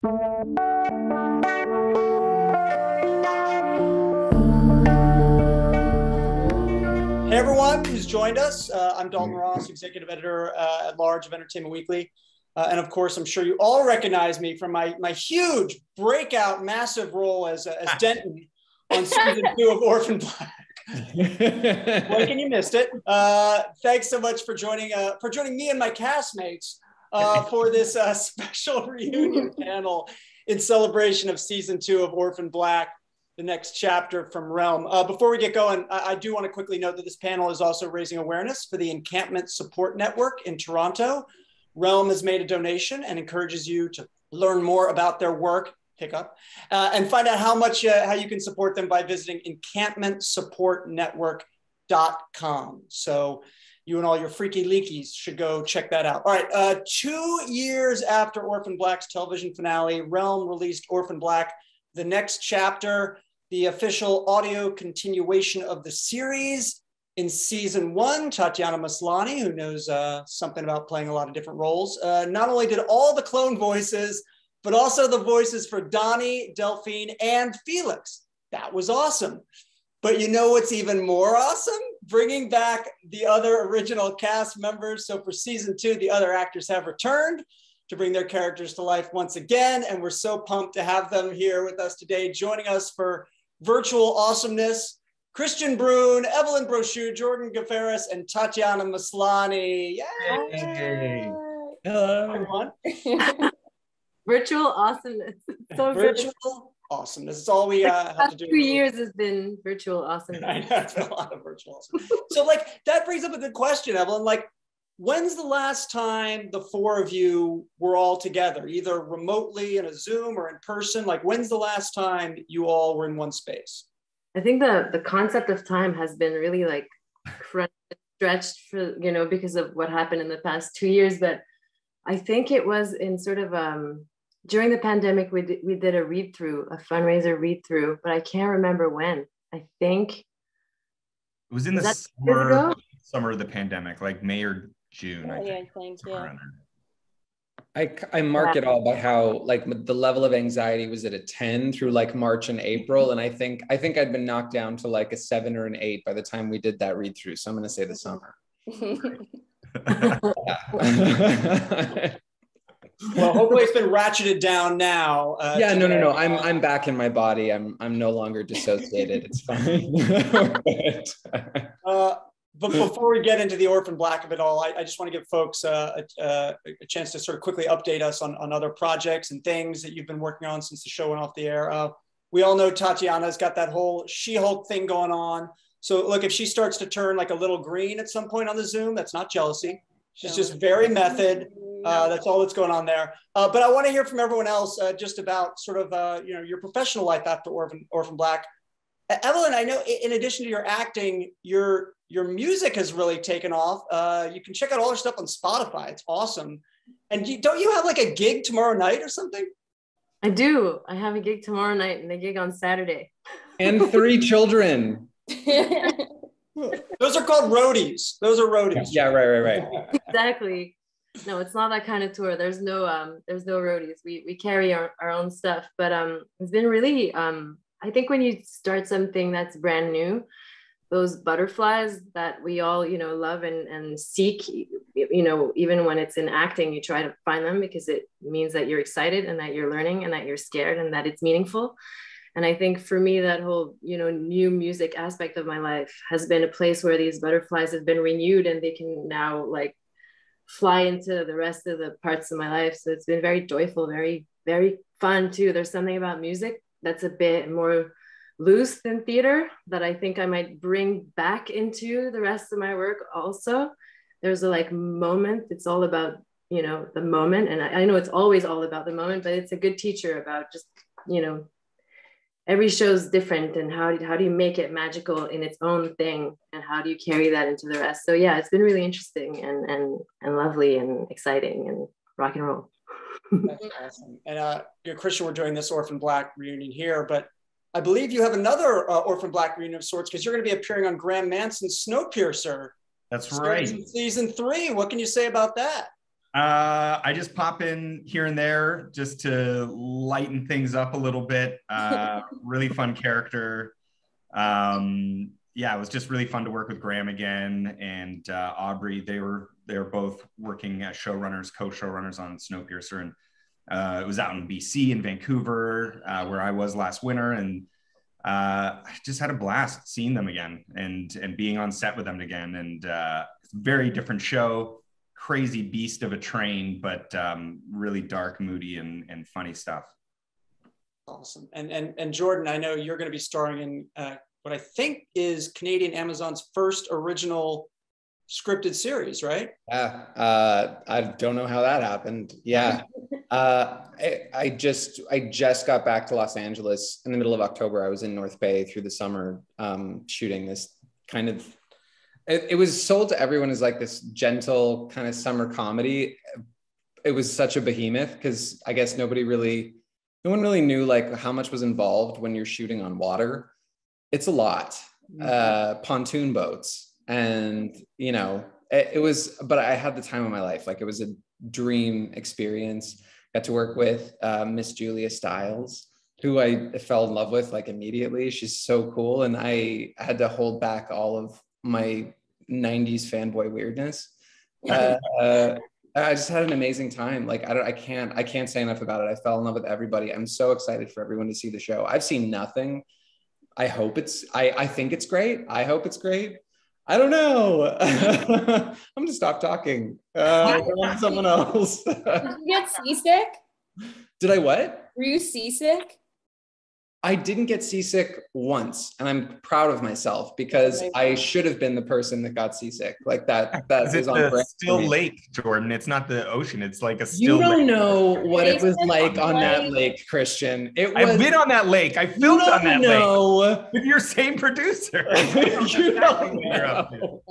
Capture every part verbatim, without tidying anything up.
Hey everyone who's joined us. Uh, I'm Dalton Ross, Executive Editor uh, at Large of Entertainment Weekly. Uh, and of course, I'm sure you all recognize me from my, my huge breakout, massive role as, uh, as Denton on season two of Orphan Black. Blake, and you missed it. Uh, thanks so much for joining uh, for joining me and my castmates uh, for this uh, special reunion panel in celebration of season two of Orphan Black, the next chapter from Realm. Uh, before we get going, I, I do want to quickly note that this panel is also raising awareness for the Encampment Support Network in Toronto. Realm has made a donation and encourages you to learn more about their work, hiccup, uh, and find out how much uh, how you can support them by visiting encampment support network dot com. So you and all your freaky leakies should go check that out. All right, uh, two years after Orphan Black's television finale, Realm released Orphan Black, the next chapter, the official audio continuation of the series. In season one, Tatiana Maslany, who knows uh, something about playing a lot of different roles, uh, not only did all the clone voices, but also the voices for Donnie, Delphine, and Felix. That was awesome. But you know what's even more awesome? Bringing back the other original cast members. So for season two, the other actors have returned to bring their characters to life once again. And we're so pumped to have them here with us today, joining us for virtual awesomeness. Kristian Bruun, Evelyne Brochu, Jordan Gavaris, and Tatiana Maslany. Yay! Hey. Hello, everyone. Virtual awesomeness. So virtual good. awesomeness. It's all we uh, have to do. Two years has been virtual awesomeness. I know, it's been a lot of virtual awesomeness. So, like, that brings up a good question, Evelyne. Like, when's the last time the four of you were all together, either remotely in a Zoom or in person? Like, when's the last time you all were in one space? I think the the concept of time has been really like stretched for, you know, because of what happened in the past two years. But I think it was in sort of um, during the pandemic, we did, we did a read through, a fundraiser read through, but I can't remember when. I think it was in the summer, summer of the pandemic, like May or June. Oh, I think. yeah, I think yeah. I, I mark it all by how like the level of anxiety was at a ten through like March and April. And I think I think I'd been knocked down to like a seven or an eight by the time we did that read through. So I'm going to say the summer. Well, hopefully it's been ratcheted down now. Uh, yeah, no, no, no. I'm I'm back in my body. I'm I'm no longer dissociated. It's fine. uh, But before we get into the Orphan Black of it all, I, I just want to give folks uh, a, a chance to sort of quickly update us on, on other projects and things that you've been working on since the show went off the air. Uh, we all know Tatiana's got that whole She-Hulk thing going on. So look, if she starts to turn like a little green at some point on the Zoom, that's not jealousy. She's just very method. Uh, that's all that's going on there. Uh, but I want to hear from everyone else uh, just about sort of, uh, you know, your professional life after Orphan, Orphan Black. Evelyne, I know in addition to your acting, your your music has really taken off. Uh, you can check out all your stuff on Spotify. It's awesome. And you, don't you have like a gig tomorrow night or something? I do. I have a gig tomorrow night and a gig on Saturday. And three children. Those are called roadies. Those are roadies. Yeah, right, right, right. Exactly. No, it's not that kind of tour. There's no um, there's no roadies. We we carry our, our own stuff. But um, it's been really um. I think when you start something that's brand new, those butterflies that we all, you know, love and, and seek, you know, even when it's in acting, you try to find them because it means that you're excited and that you're learning and that you're scared and that it's meaningful. And I think for me, that whole, you know, new music aspect of my life has been a place where these butterflies have been renewed and they can now like fly into the rest of the parts of my life. So it's been very joyful, very, very fun too. There's something about music that's a bit more loose than theater that I think I might bring back into the rest of my work also. There's a like moment, it's all about, you know, the moment. And I, I know it's always all about the moment, but it's a good teacher about just, you know, every show's different and how, how do you make it magical in its own thing and how do you carry that into the rest? So yeah, it's been really interesting and, and, and lovely and exciting and rock and roll. That's awesome. And uh, you know, Kristian, we're doing this Orphan Black reunion here, but I believe you have another uh, Orphan Black reunion of sorts because you're going to be appearing on Graham Manson's Snowpiercer. That's right. Season three. What can you say about that? Uh, I just pop in here and there just to lighten things up a little bit. Uh, really fun character. Um, yeah, it was just really fun to work with Graham again and uh, Aubrey. They were they were both working as showrunners, co-showrunners on Snowpiercer, and uh, it was out in B C and Vancouver, uh, where I was last winter, and uh, I just had a blast seeing them again and and being on set with them again. And uh, it's a very different show. Crazy beast of a train, but um, really dark, moody, and, and funny stuff. Awesome. And, and, and Jordan, I know you're going to be starring in uh, what I think is Canadian Amazon's first original scripted series, right? Yeah, uh, I don't know how that happened. Yeah, uh, I, I just I just got back to Los Angeles in the middle of October. I was in North Bay through the summer um, shooting this kind of. It, it was sold to everyone as like this gentle kind of summer comedy. It was such a behemoth because I guess nobody really, no one really knew like how much was involved when you're shooting on water. It's a lot, mm-hmm. uh, pontoon boats, and you know, it, it was. But I had the time of my life. Like it was a dream experience. Got to work with uh, Miss Julia Stiles, who I fell in love with like immediately. She's so cool, and I had to hold back all of my nineties fanboy weirdness. Uh, uh, I just had an amazing time. Like I don't, I can't, I can't say enough about it. I fell in love with everybody. I'm so excited for everyone to see the show. I've seen nothing. I hope it's, I, I think it's great. I hope it's great. I don't know. I'm gonna stop talking. Uh, I want someone else. Did you get seasick? Did I what? Were you seasick? I didn't get seasick once, and I'm proud of myself because I should have been the person that got seasick. Like that, that is on brand. Still lake, Jordan. It's not the ocean. It's like a still lake. You don't lake. know what it was like on that lake, Kristian. It was. I've been on that lake. I filmed on that know. lake with your same producer. You don't know.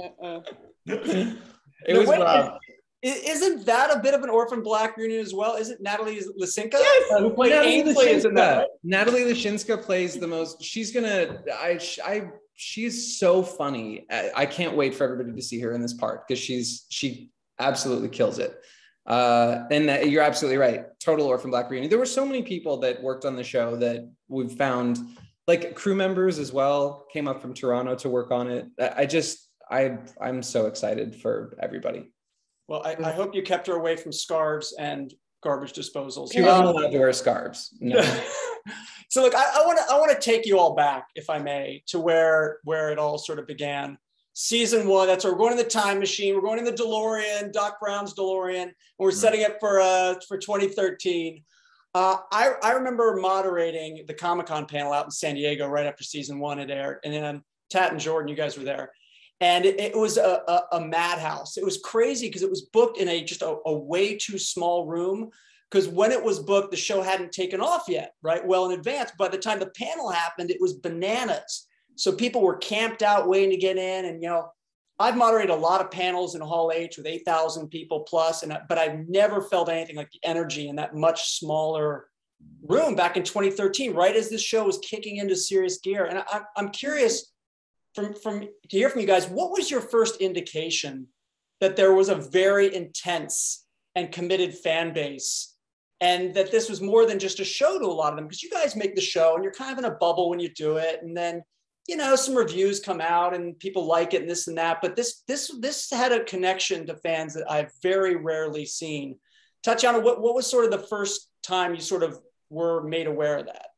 It was rough. Isn't that a bit of an Orphan Black reunion as well? Isn't Natalie Leszczynska? Yes, who played Ainsley, isn't that? Natalie Leszczynska plays the most. She's gonna. I. I. She's so funny. I, I can't wait for everybody to see her in this part because she's she absolutely kills it. Uh, and that, you're absolutely right. Total Orphan Black reunion. There were so many people that worked on the show that we've found, like crew members as well, came up from Toronto to work on it. I just. I. I'm so excited for everybody. Well, I, I hope you kept her away from scarves and garbage disposals. She wasn't allowed to wear scarves. No. So look, I want to I want to take you all back, if I may, to where where it all sort of began. Season one. That's where we're going in the time machine. We're going in the DeLorean, Doc Brown's DeLorean, and we're right. setting it for uh for twenty thirteen. Uh, I I remember moderating the Comic-Con panel out in San Diego right after season one had aired, and then Tat and Jordan, you guys were there. And it, it was a, a, a madhouse. It was crazy because it was booked in a just a, a way too small room. Because when it was booked, the show hadn't taken off yet, right? Well in advance. By the time the panel happened, it was bananas. So people were camped out waiting to get in. And, you know, I've moderated a lot of panels in Hall H with eight thousand people plus, and but I've never felt anything like the energy in that much smaller room back in twenty thirteen, right as this show was kicking into serious gear. And I, I'm curious, From, from to hear from you guys, what was your first indication that there was a very intense and committed fan base, and that this was more than just a show to a lot of them? Because you guys make the show and you're kind of in a bubble when you do it, and then you know some reviews come out and people like it and this and that. But this this this had a connection to fans that I've very rarely seen. Tatiana, what what was sort of the first time you sort of were made aware of that?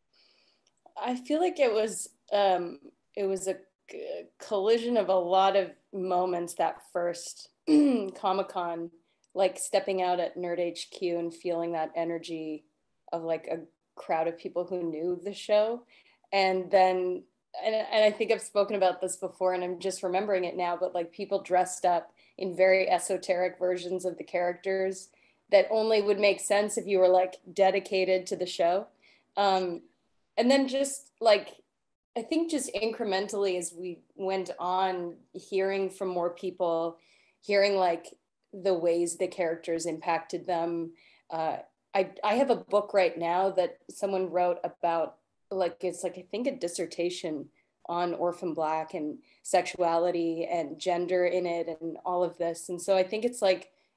I feel like it was. Um... It was a collision of a lot of moments that first Comic-Con, like stepping out at Nerd H Q and feeling that energy of like a crowd of people who knew the show. And then, and, and I think I've spoken about this before and I'm just remembering it now, but like people dressed up in very esoteric versions of the characters that only would make sense if you were like dedicated to the show. Um, and then just like, I think just incrementally as we went on, hearing from more people, hearing like the ways the characters impacted them. Uh, I, I have a book right now that someone wrote about, like, it's like, I think a dissertation on Orphan Black and sexuality and gender in it and all of this. And so I think it's like,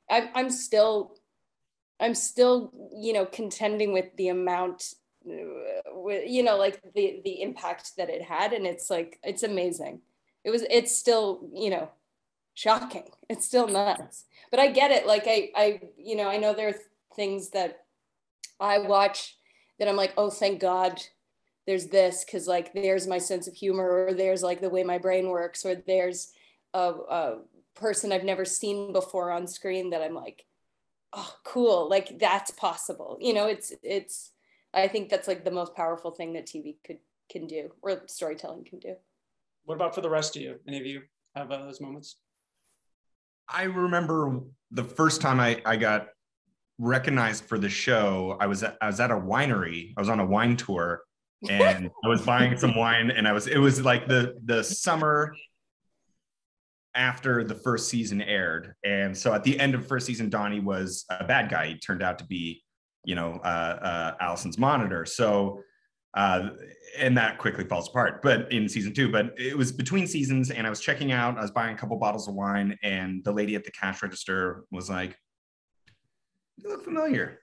I'm, I'm still, I'm still, you know, contending with the amount, with, you know, like the, the impact that it had. And it's like, it's amazing. It was, it's still, you know, shocking. It's still nuts, but I get it. Like I, I, you know, I know there are things that I watch that I'm like, oh, thank God there's this. Cause like, there's my sense of humor, or there's like the way my brain works, or there's a, a person I've never seen before on screen that I'm like, oh, cool. Like that's possible. You know, it's, it's, I think that's like the most powerful thing that T V could, can do, or storytelling can do. What about for the rest of you? Any of you have uh, those moments? I remember the first time I, I got recognized for the show. I was at, I was at a winery. I was on a wine tour, and I was buying some wine, and I was it was like the the summer after the first season aired, and so at the end of first season, Donnie was a bad guy. He turned out to be, you know, uh, uh, Allison's monitor. So. Uh, and that quickly falls apart, but in season two, but it was between seasons, and I was checking out, I was buying a couple bottles of wine, and the lady at the cash register was like, "You look familiar.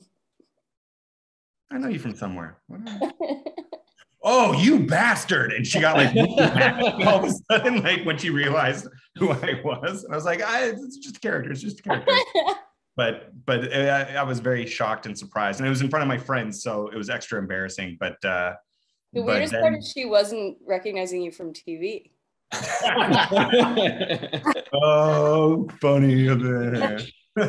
I know you from somewhere." "Oh, you bastard." And she got like all of a sudden, like when she realized who I was. And I was like, I, it's just a character, it's just a character. But but I, I was very shocked and surprised, and it was in front of my friends, so it was extra embarrassing. But uh, the but weirdest then... part is she wasn't recognizing you from T V. Oh, funny of it.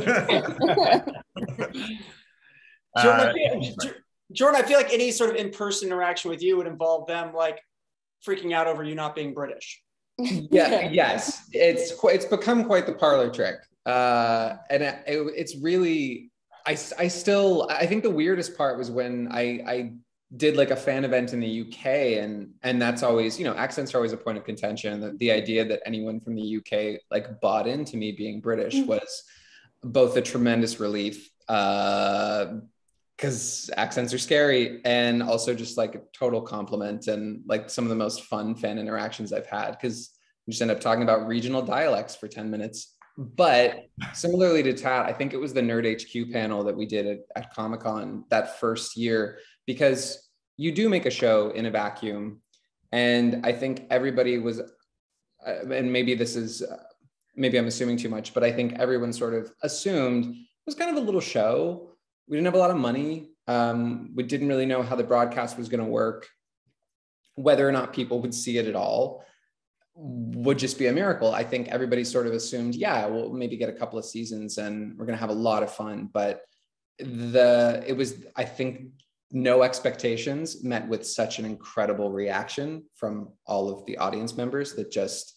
Jordan, uh, Jordan, I feel like any sort of in-person interaction with you would involve them like freaking out over you not being British. Yeah. Yes, it's quite, it's become quite the parlor trick. Uh, and it, it's really, I, I still, I think the weirdest part was when I, I did like a fan event in the U K, and, and that's always, you know, accents are always a point of contention. The, the idea that anyone from the U K like bought into me being British mm. was both a tremendous relief, uh, because accents are scary, and also just like a total compliment, and like some of the most fun fan interactions I've had, because we just end up talking about regional dialects for ten minutes. But similarly to Tat, I think it was the Nerd H Q panel that we did at, at Comic-Con that first year, because you do make a show in a vacuum. And I think everybody was, uh, and maybe this is, uh, maybe I'm assuming too much, but I think everyone sort of assumed it was kind of a little show. We didn't have a lot of money. Um, we didn't really know how the broadcast was going to work. Whether or not people would see it at all would just be a miracle. I think everybody sort of assumed, yeah, we'll maybe get a couple of seasons and we're going to have a lot of fun. But the, it was, I think, no expectations met with such an incredible reaction from all of the audience members that just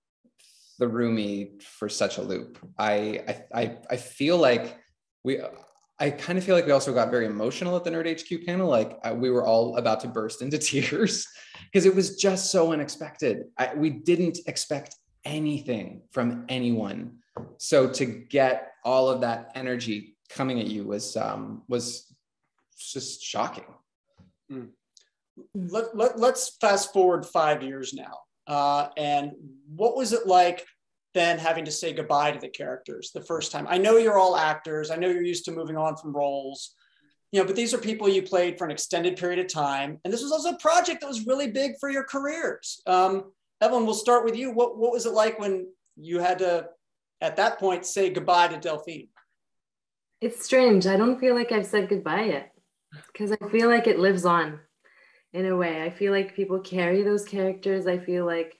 threw me for such a loop. I, I, I, I feel like we, I kind of feel like we also got very emotional at the Nerd H Q panel. Like uh, we were all about to burst into tears because it was just so unexpected. I, we didn't expect anything from anyone. So to get all of that energy coming at you was, um, was just shocking. Mm. Let, let, let's fast forward five years now. Uh, and what was it like then having to say goodbye to the characters the first time? I know you're all actors. I know you're used to moving on from roles, you know, but these are people you played for an extended period of time. And this was also a project that was really big for your careers. Um, Evelyne, we'll start with you. What, what was it like when you had to, at that point, say goodbye to Delphine? It's strange. I don't feel like I've said goodbye yet, because I feel like it lives on in a way. I feel like people carry those characters. I feel like,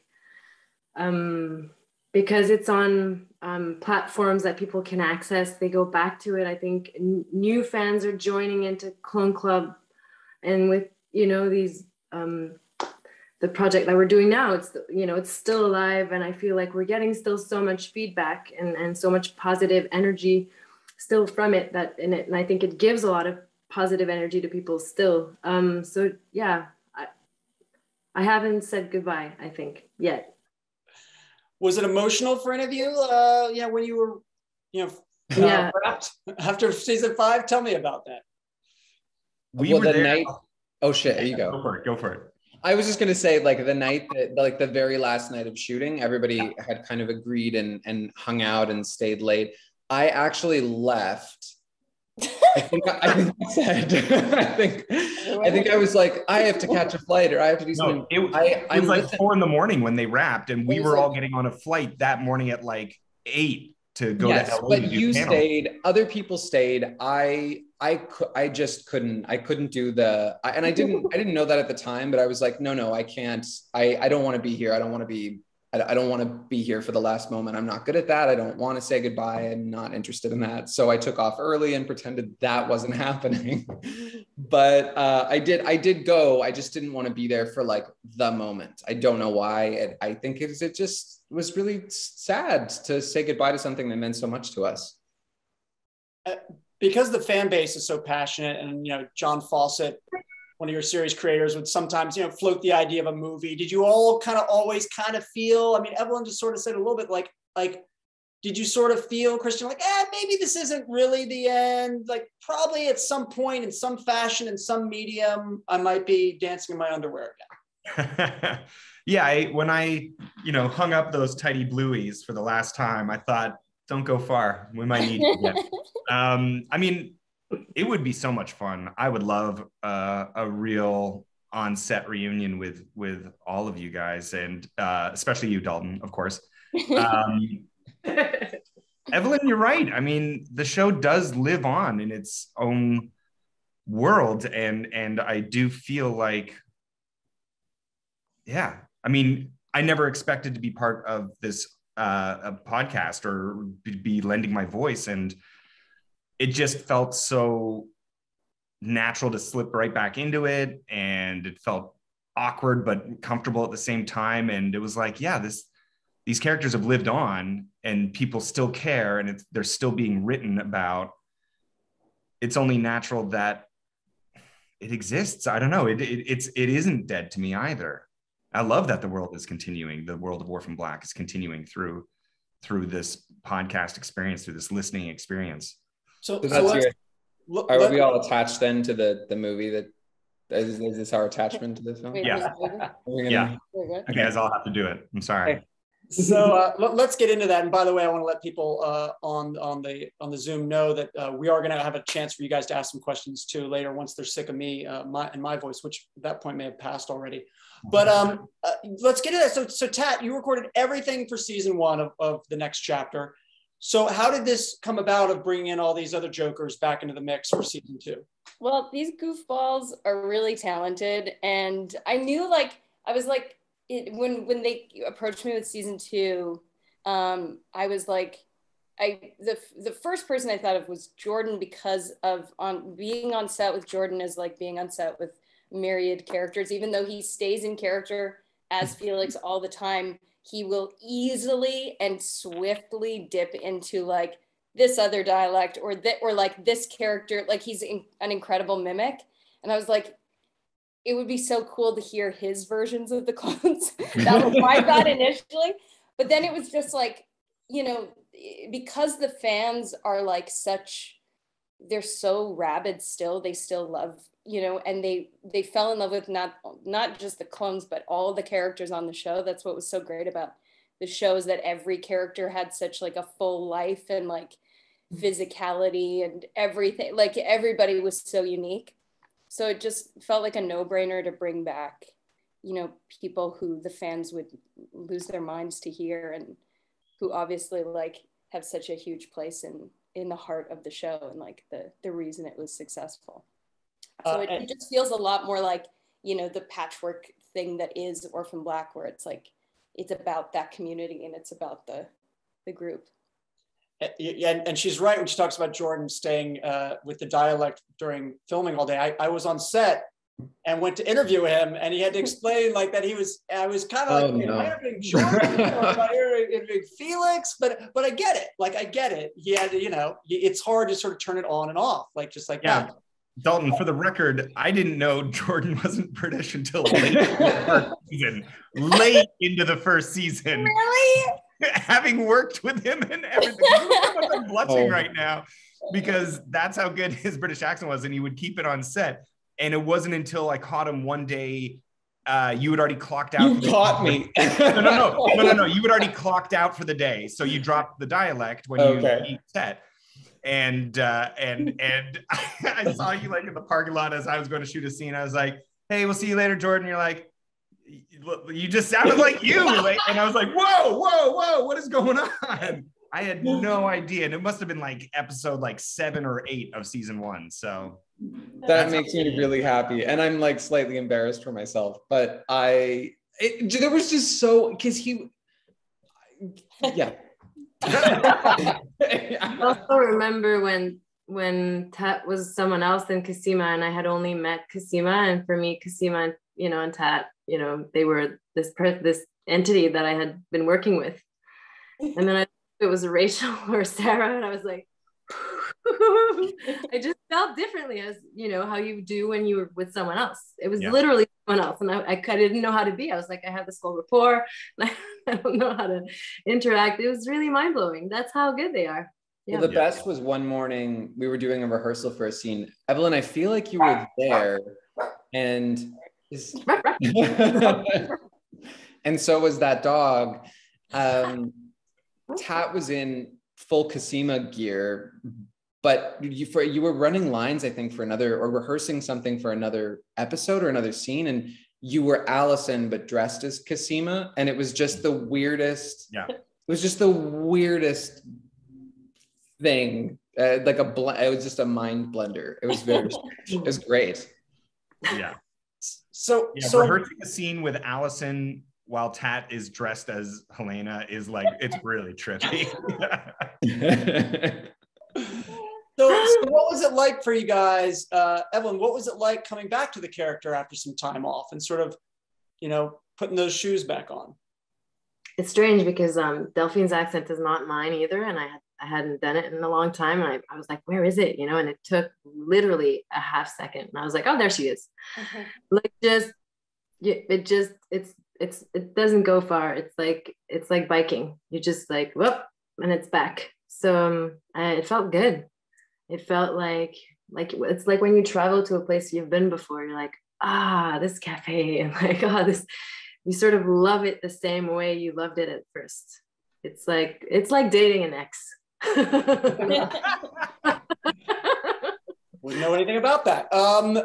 um, because it's on um, platforms that people can access, they go back to it. I think n- new fans are joining into Clone Club, and with, you know, these, um, the project that we're doing now, it's, you know, it's still alive. And I feel like we're getting still so much feedback and, and so much positive energy still from it, that in it. And I think it gives a lot of positive energy to people still. Um, so yeah, I, I haven't said goodbye, I think, yet. Was it emotional for any of you, uh, you know, when you were, you know, uh, yeah. wrapped after season five? Tell me about that. We well, were the there. night. Oh shit! There you go. Go for it. Go for it. I was just gonna say, like the night that, like the very last night of shooting, everybody had kind of agreed and and hung out and stayed late. I actually left. I think I, I think I said I think I think I was like, I have to catch a flight or I have to do something. No, it, I, it was I'm like listening. four in the morning when they wrapped, and we It was were like- all getting on a flight that morning at like eight to go Yes, to L A but to do you the panel. stayed. Other people stayed. I I cou- I just couldn't. I couldn't do the. I, and I didn't. I didn't know that at the time. But I was like, no, no, I can't. I I don't want to be here. I don't want to be. I, I don't want to be here for the last moment. I'm not good at that. I don't want to say goodbye. I'm not interested in that. So I took off early and pretended that wasn't happening. But uh, I did. I did go. I just didn't want to be there for like the moment. I don't know why. It, I think it, it just was really sad to say goodbye to something that meant so much to us. Uh, because the fan base is so passionate, and you know, John Fawcett, one of your series creators, would sometimes, you know, float the idea of a movie. Did you all kind of always kind of feel, I mean, Evelyne just sort of said a little bit like, like, did you sort of feel, Kristian, like, eh, maybe this isn't really the end? Like, probably at some point in some fashion, in some medium, I might be dancing in my underwear again. Yeah, I, when I, you know, hung up those tidy blueies for the last time, I thought, don't go far. We might need to get. um, I mean, it would be so much fun. I would love uh, a real on-set reunion with with all of you guys, and uh, especially you, Dalton, of course. Um, Evelyne, you're right. I mean, the show does live on in its own world, and and I do feel like, yeah. I mean, I never expected to be part of this uh, a podcast or be lending my voice, and it just felt so natural to slip right back into it, and it felt awkward but comfortable at the same time. And it was like, yeah, this these characters have lived on, and people still care, and it's, they're still being written about. It's only natural that it exists. I don't know. It, it it's it isn't dead to me either. I love that the world is continuing. The world of Orphan Black is continuing through through this podcast experience, through this listening experience. So, So so that's let's, your, look, are let, we all attached then to the the movie? That is, is this our attachment to the film? Wait, Yeah. who's moving? We're gonna- Yeah. Wait, what? Okay, guys, I'll have to do it. I'm sorry. So uh, let, let's get into that. And by the way, I want to let people uh, on on the on the Zoom know that uh, we are going to have a chance for you guys to ask some questions too later, once they're sick of me uh, my, and my voice, which at that point may have passed already. But um, uh, let's get into that. So, so Tat, you recorded everything for season one of, of the next chapter. So how did this come about of bringing in all these other Jokers back into the mix for season two? Well, these goofballs are really talented, and I knew, like, I was like, it, when when they approached me with season two, um, I was like, I the the first person I thought of was Jordan, because of on being on set with Jordan is like being on set with myriad characters. Even though he stays in character as Felix all the time, he will easily and swiftly dip into like this other dialect or that, or like this character, like he's in, an incredible mimic. And I was like, it would be so cool to hear his versions of the clones. That was my thought initially. But then it was just like, you know, because the fans are like such, they're so rabid still, they still love, you know, and they they fell in love with not not just the clones, but all the characters on the show. That's what was so great about the show, is that every character had such like a full life and like physicality and everything. Like everybody was so unique. So it just felt like a no-brainer to bring back, you know, people who the fans would lose their minds to hear, and who obviously like have such a huge place in in the heart of the show and like the the reason it was successful. So Uh, it, and- it just feels a lot more like, you know, the patchwork thing that is Orphan Black, where it's like it's about that community and it's about the the group. Yeah, and she's right when she talks about Jordan staying uh, with the dialect during filming all day. I, I was on set and went to interview him, and he had to explain like that he was. I was kind of Oh, like, no. am I interviewing Jordan or am I interviewing Felix? But but I get it. Like I get it. He had to, you know, it's hard to sort of turn it on and off, like just like Yeah. that. Dalton, for the record, I didn't know Jordan wasn't British until late in the first season. Late into the first season. Really? Having worked with him and everything. I'm blushing Oh. right now because that's how good his British accent was, and he would keep it on set. And it wasn't until I caught him one day uh, you had already clocked out. You caught me. no, no, no, no, no, no. You had already clocked out for the day, so you dropped the dialect when Okay. you set. And uh, and and I saw you like in the parking lot as I was going to shoot a scene. I was like, "Hey, we'll see you later, Jordan." You're like, "You just sounded like you," like, and I was like, "Whoa, whoa, whoa! What is going on?" I had no idea, and it must have been like episode like seven or eight of season one. So that makes me really happy, and I'm like slightly embarrassed for myself. But I, it, there was just so because he, yeah. I also remember when when Tat was someone else than Cosima, and I had only met Cosima, and for me, Cosima, you know, and Tat, you know, they were this per- this entity that I had been working with, and then I, it was Rachel or Sarah, and I was like, I just felt differently, as you know how you do when you were with someone else. It was yeah. literally someone else, and I, I didn't know how to be. I was like, I have this whole rapport, and I, I don't know how to interact. It was really mind blowing. That's how good they are. Yeah. Well, the yeah. best was one morning we were doing a rehearsal for a scene. Evelyne, I feel like you were there, and and so was that dog. Um, Tat was in full Cosima gear, but you for you were running lines, I think, for another or rehearsing something for another episode or another scene, and you were Allison but dressed as Cosima, and it was just the weirdest. Yeah, it was just the weirdest thing. Uh, like a bl- it was just a mind blender. It was very strange. It was great. Yeah. So yeah, so rehearsing a scene with Allison while Tat is dressed as Helena is like, it's really trippy. So, so what was it like for you guys, uh, Evelyne, what was it like coming back to the character after some time off and sort of, you know, putting those shoes back on? It's strange because um, Delphine's accent is not mine either. And I, I hadn't done it in a long time. And I, I was like, where is it? You know, and it took literally a half second. And I was like, oh, there she is. Mm-hmm. Like just, it just, it's, it's, it doesn't go far. It's like, it's like biking. You just like, whoop, and it's back. So um, I, it felt good. It felt like, like, it's like when you travel to a place you've been before, you're like, ah, this cafe, and like, oh, this, you sort of love it the same way you loved it at first. It's like, it's like dating an ex. Wouldn't know anything about that. Um,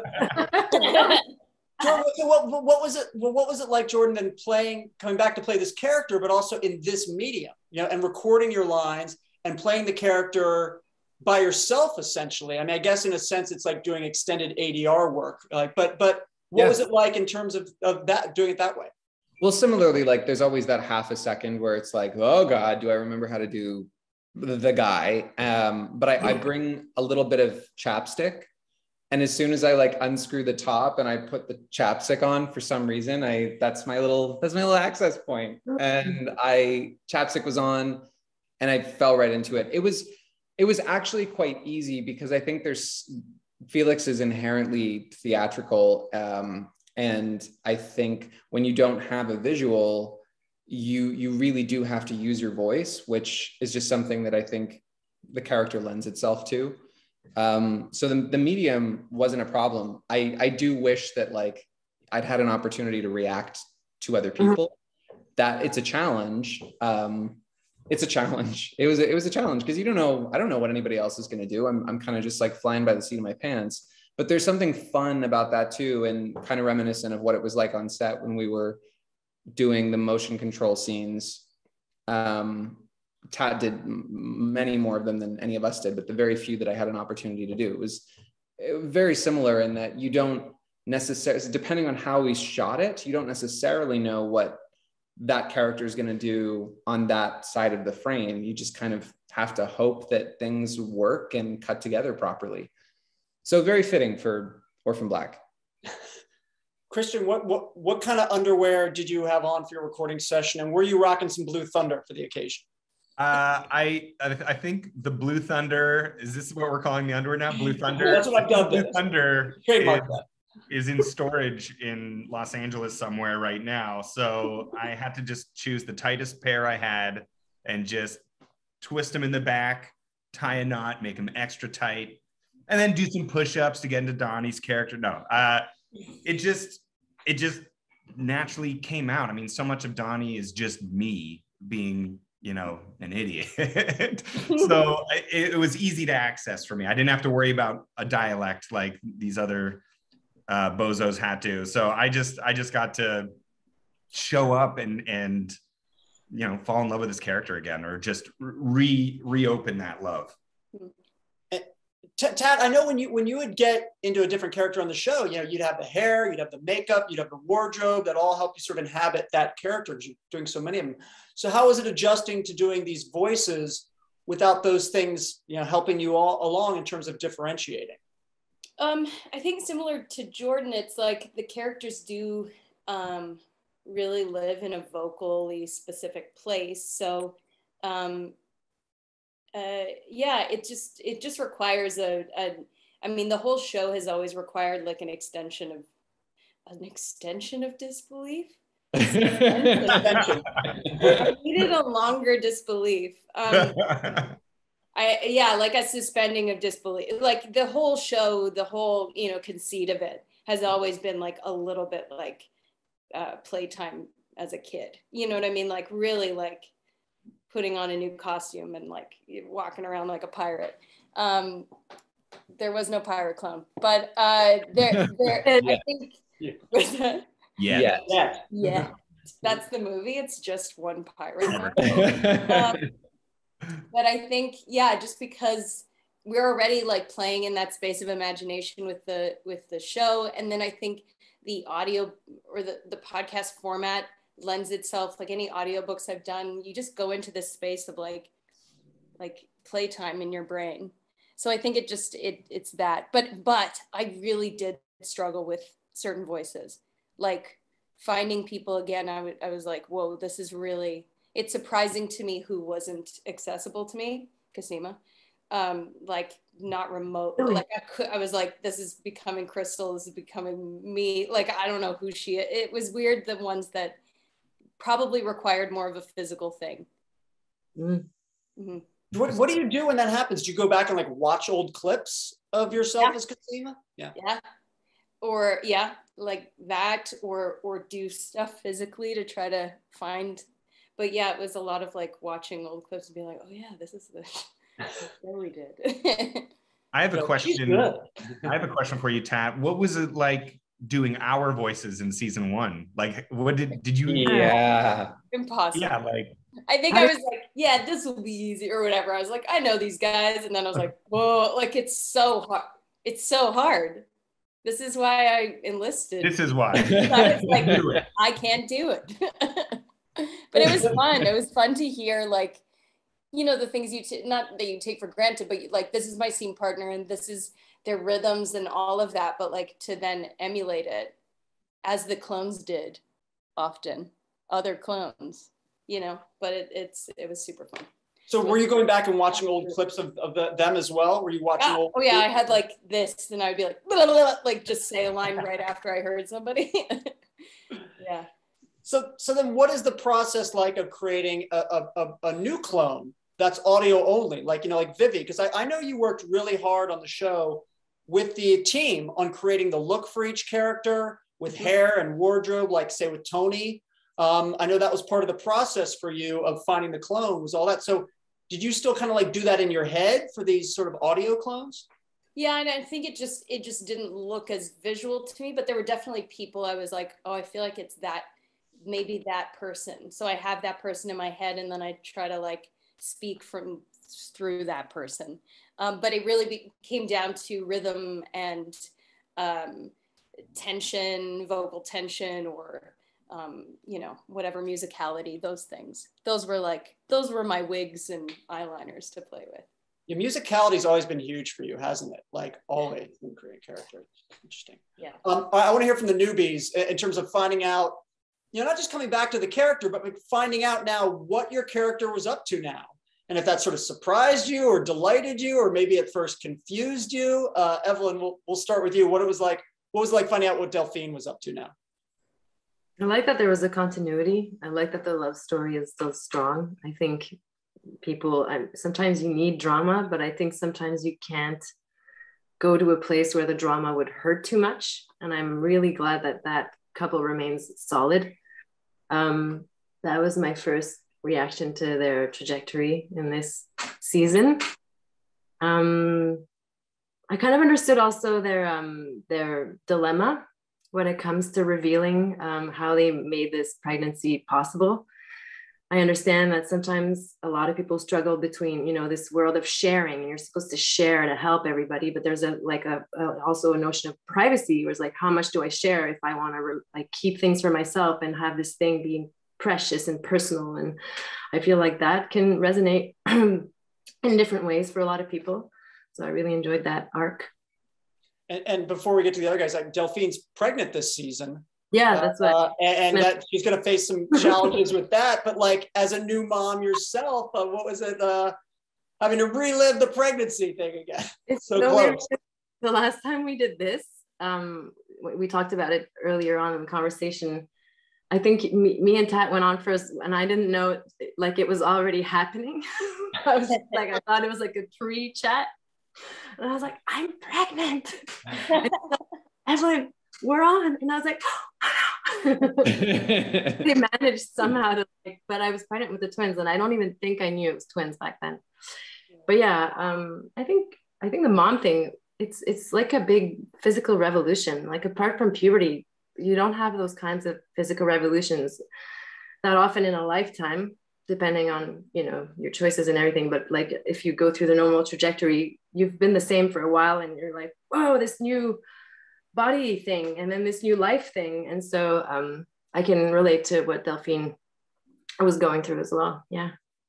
Jordan, so what, what was it? Well, what was it like, Jordan, then playing, coming back to play this character, but also in this medium, you know, and recording your lines and playing the character by yourself, essentially? I mean, I guess in a sense, it's like doing extended A D R work. Like, but but what yeah. was it like in terms of of that, doing it that way? Well, similarly, like there's always that half a second where it's like, oh God, do I remember how to do the, the guy? Um, but I, I bring a little bit of chapstick. And as soon as I like unscrew the top and I put the chapstick on, for some reason, I that's my little that's my little access point. And I chapstick was on, and I fell right into it. It was it was actually quite easy because I think there's Felix is inherently theatrical, um, and I think when you don't have a visual, you you really do have to use your voice, which is just something that I think the character lends itself to. Um, so the, the medium wasn't a problem. I, I do wish that like I'd had an opportunity to react to other people. That it's a challenge. Um, it's a challenge. It was a, it was a challenge because you don't know. I don't know what anybody else is going to do. I'm I'm kind of just like flying by the seat of my pants. But there's something fun about that too, and kind of reminiscent of what it was like on set when we were doing the motion control scenes. Um, Tat did many more of them than any of us did, but the very few that I had an opportunity to do, it was very similar in that you don't necessarily, depending on how we shot it, you don't necessarily know what that character is going to do on that side of the frame. You just kind of have to hope that things work and cut together properly. So very fitting for Orphan Black. Kristian, what, what, what kind of underwear did you have on for your recording session? And were you rocking some Blue Thunder for the occasion? Uh, I I think the Blue Thunder, is this what we're calling the underwear now? Blue Thunder? That's what I've done. Blue Thunder Trademark is, that. is in storage in Los Angeles somewhere right now. So I had to just choose the tightest pair I had and just twist them in the back, tie a knot, make them extra tight, and then do some push-ups to get into Donnie's character. No, uh, it just, it just naturally came out. I mean, so much of Donnie is just me being, you know, an idiot. So it, it was easy to access for me. I didn't have to worry about a dialect like these other uh, bozos had to. So I just, I just got to show up and, and, you know, fall in love with this character again, or just re reopen that love. Tad, I know when you when you would get into a different character on the show, you know, you'd have the hair, you'd have the makeup, you'd have the wardrobe that all help you sort of inhabit that character, because you're doing so many of them. So how was it adjusting to doing these voices without those things, you know, helping you all along in terms of differentiating? Um, I think similar to Jordan, it's like the characters do um, really live in a vocally specific place. So um, Uh, yeah, it just it just requires a, a. I mean, the whole show has always required like an extension of an extension of disbelief. I needed a longer disbelief. Um, I yeah, like a suspending of disbelief. Like the whole show, the whole you know conceit of it has always been like a little bit like uh, playtime as a kid. You know what I mean? Like really like. Putting on a new costume and like walking around like a pirate. Um, there was no pirate clown, but uh, there, there yeah. I think. Yeah. yeah. yeah, yeah, that's the movie. It's just one pirate. um, but I think yeah, just because we're already like playing in that space of imagination with the with the show, and then I think the audio or the the podcast format lends itself, like any audiobooks I've done, you just go into this space of like like playtime in your brain. So I think it just it it's that. But but I really did struggle with certain voices. Like finding people again, I, w- I was like, whoa, this is really, it's surprising to me who wasn't accessible to me, Cosima. Um, like not remote. Like I could I was like, this is becoming Crystal, this is becoming me. Like I don't know who she is. It was weird, the ones that probably required more of a physical thing. Mm. Mm-hmm. What, what do you do when that happens? Do you go back and like watch old clips of yourself yeah. as Cosima? Yeah. Yeah. Or yeah, like that, or or do stuff physically to try to find. But yeah, it was a lot of like watching old clips and being like, oh yeah, this is the what we did. I have a question. I have a question for you, Tat. What was it like doing our voices in season one? Like what did did you yeah impossible yeah like I think I was like, yeah, this will be easy or whatever. I was like, I know these guys, and then I was like, whoa, like it's so hard, it's so hard. This is why I enlisted. This is why. I was like, I can't do it. But it was fun. It was fun to hear, like, you know, the things you t- not that you take for granted, but like this is my scene partner and this is their rhythms and all of that, but like to then emulate it as the clones did often, other clones, you know, but it, it's, it was super fun. So were you going back and watching old clips of, of the, them as well? Were you watching yeah. old? Oh yeah, I had like this and I would be like, blah, blah, blah, like just say a line right after I heard somebody. Yeah. So, so then what is the process like of creating a, a, a new clone that's audio only? Like, you know, like Vivi, because I, I know you worked really hard on the show with the team on creating the look for each character with hair and wardrobe, like say with Tony. Um, I know that was part of the process for you of finding the clone, was all that. So did you still kind of like do that in your head for these sort of audio clones? Yeah, and I think it just, it just didn't look as visual to me, but there were definitely people I was like, oh, I feel like it's that, maybe that person. So I have that person in my head and then I try to like speak from through that person. Um, but it really be, came down to rhythm and um, tension, vocal tension, or, um, you know, whatever musicality, those things. Those were like, those were my wigs and eyeliners to play with. Your musicality has always been huge for you, hasn't it? Like always in creating character. Interesting. Yeah. Um, I, I want to hear from the newbies in terms of finding out, you know, not just coming back to the character, but finding out now what your character was up to now. And if that sort of surprised you or delighted you, or maybe at first confused you. uh, Evelyne, we'll, we'll start with you. What it was like, what was it like finding out what Delphine was up to now? I like that there was a continuity. I like that the love story is still strong. I think people, um, sometimes you need drama, but I think sometimes you can't go to a place where the drama would hurt too much. And I'm really glad that that couple remains solid. Um, that was my first reaction to their trajectory in this season. Um, I kind of understood also their um, their dilemma when it comes to revealing um, how they made this pregnancy possible. I understand that sometimes a lot of people struggle between, you know, this world of sharing, and you're supposed to share to help everybody, but there's a like a, a also a notion of privacy, where it's like, how much do I share if I want to re- like keep things for myself and have this thing being precious and personal? And I feel like that can resonate in different ways for a lot of people. So I really enjoyed that arc. And, and before we get to the other guys, like Delphine's pregnant this season. Yeah, that's what. Uh, and, and that she's going to face some challenges with that. But like, as a new mom yourself, uh, what was it? Uh, having to relive the pregnancy thing again. It's so, so close. weird. The last time we did this, um, we talked about it earlier on in the conversation. I think me, me and Tat went on first, and I didn't know like it was already happening. I was like, I thought it was like a pre-chat, and I was like, I'm pregnant. Evelyne, we're on, and I was like, oh, no. They managed somehow to like, but I was pregnant with the twins, and I don't even think I knew it was twins back then. But yeah, um, I think I think the mom thing, it's it's like a big physical revolution. Like apart from puberty, you don't have those kinds of physical revolutions that often in a lifetime, depending on, you know, your choices and everything. But like if you go through the normal trajectory, you've been the same for a while, and you're like, whoa, this new body thing, and then this new life thing. And so um, I can relate to what Delphine was going through as well. Yeah.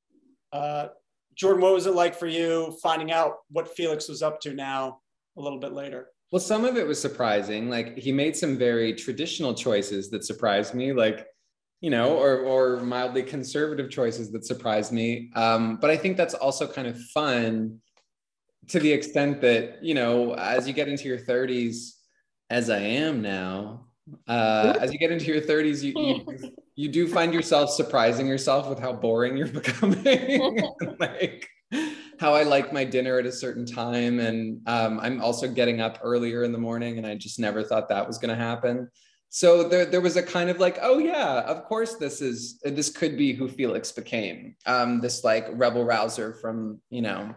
Uh, Jordan, what was it like for you finding out what Felix was up to now a little bit later? Well, some of it was surprising. Like he made some very traditional choices that surprised me, like, you know, or, or mildly conservative choices that surprised me. Um, but I think that's also kind of fun to the extent that, you know, as you get into your thirties, as I am now, uh, as you get into your thirties, you, you you do find yourself surprising yourself with how boring you're becoming. Like how I like my dinner at a certain time. And um, I'm also getting up earlier in the morning, and I just never thought that was going to happen. So there, there was a kind of like, oh yeah, of course this is, this could be who Felix became. Um, this like rebel rouser from, you know,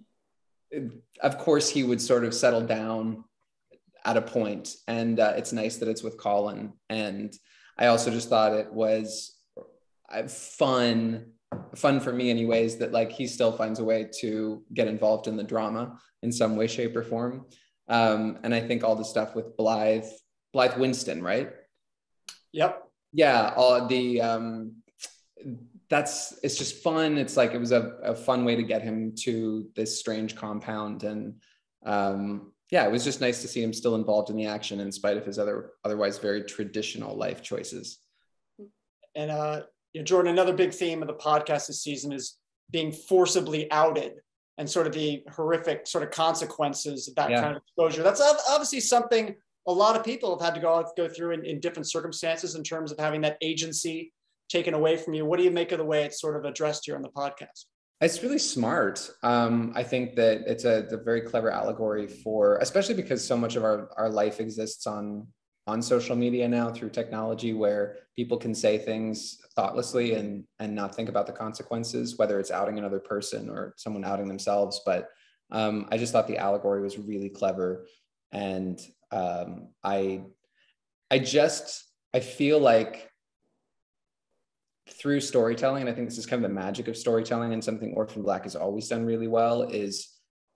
of course he would sort of settle down at a point, and uh, it's nice that it's with Colin. And I also just thought it was uh, fun, fun for me anyways, that like he still finds a way to get involved in the drama in some way, shape or form. Um, and I think all the stuff with Blythe, Blythe Winston, right? Yep. Yeah, all the, um, that's, it's just fun. It's like, it was a, a fun way to get him to this strange compound. And um, yeah, it was just nice to see him still involved in the action in spite of his other otherwise very traditional life choices. And uh, you know, Jordan, another big theme of the podcast this season is being forcibly outed and sort of the horrific sort of consequences of that yeah. kind of exposure. That's obviously something a lot of people have had to go, go through in, in different circumstances in terms of having that agency taken away from you. What do you make of the way it's sort of addressed here on the podcast? It's really smart. Um, I think that it's a, a very clever allegory for, especially because so much of our, our life exists on, on social media now through technology, where people can say things thoughtlessly and, and not think about the consequences, whether it's outing another person or someone outing themselves. But um, I just thought the allegory was really clever. And um, I, I just, I feel like through storytelling, and I think this is kind of the magic of storytelling, and something Orphan Black has always done really well, is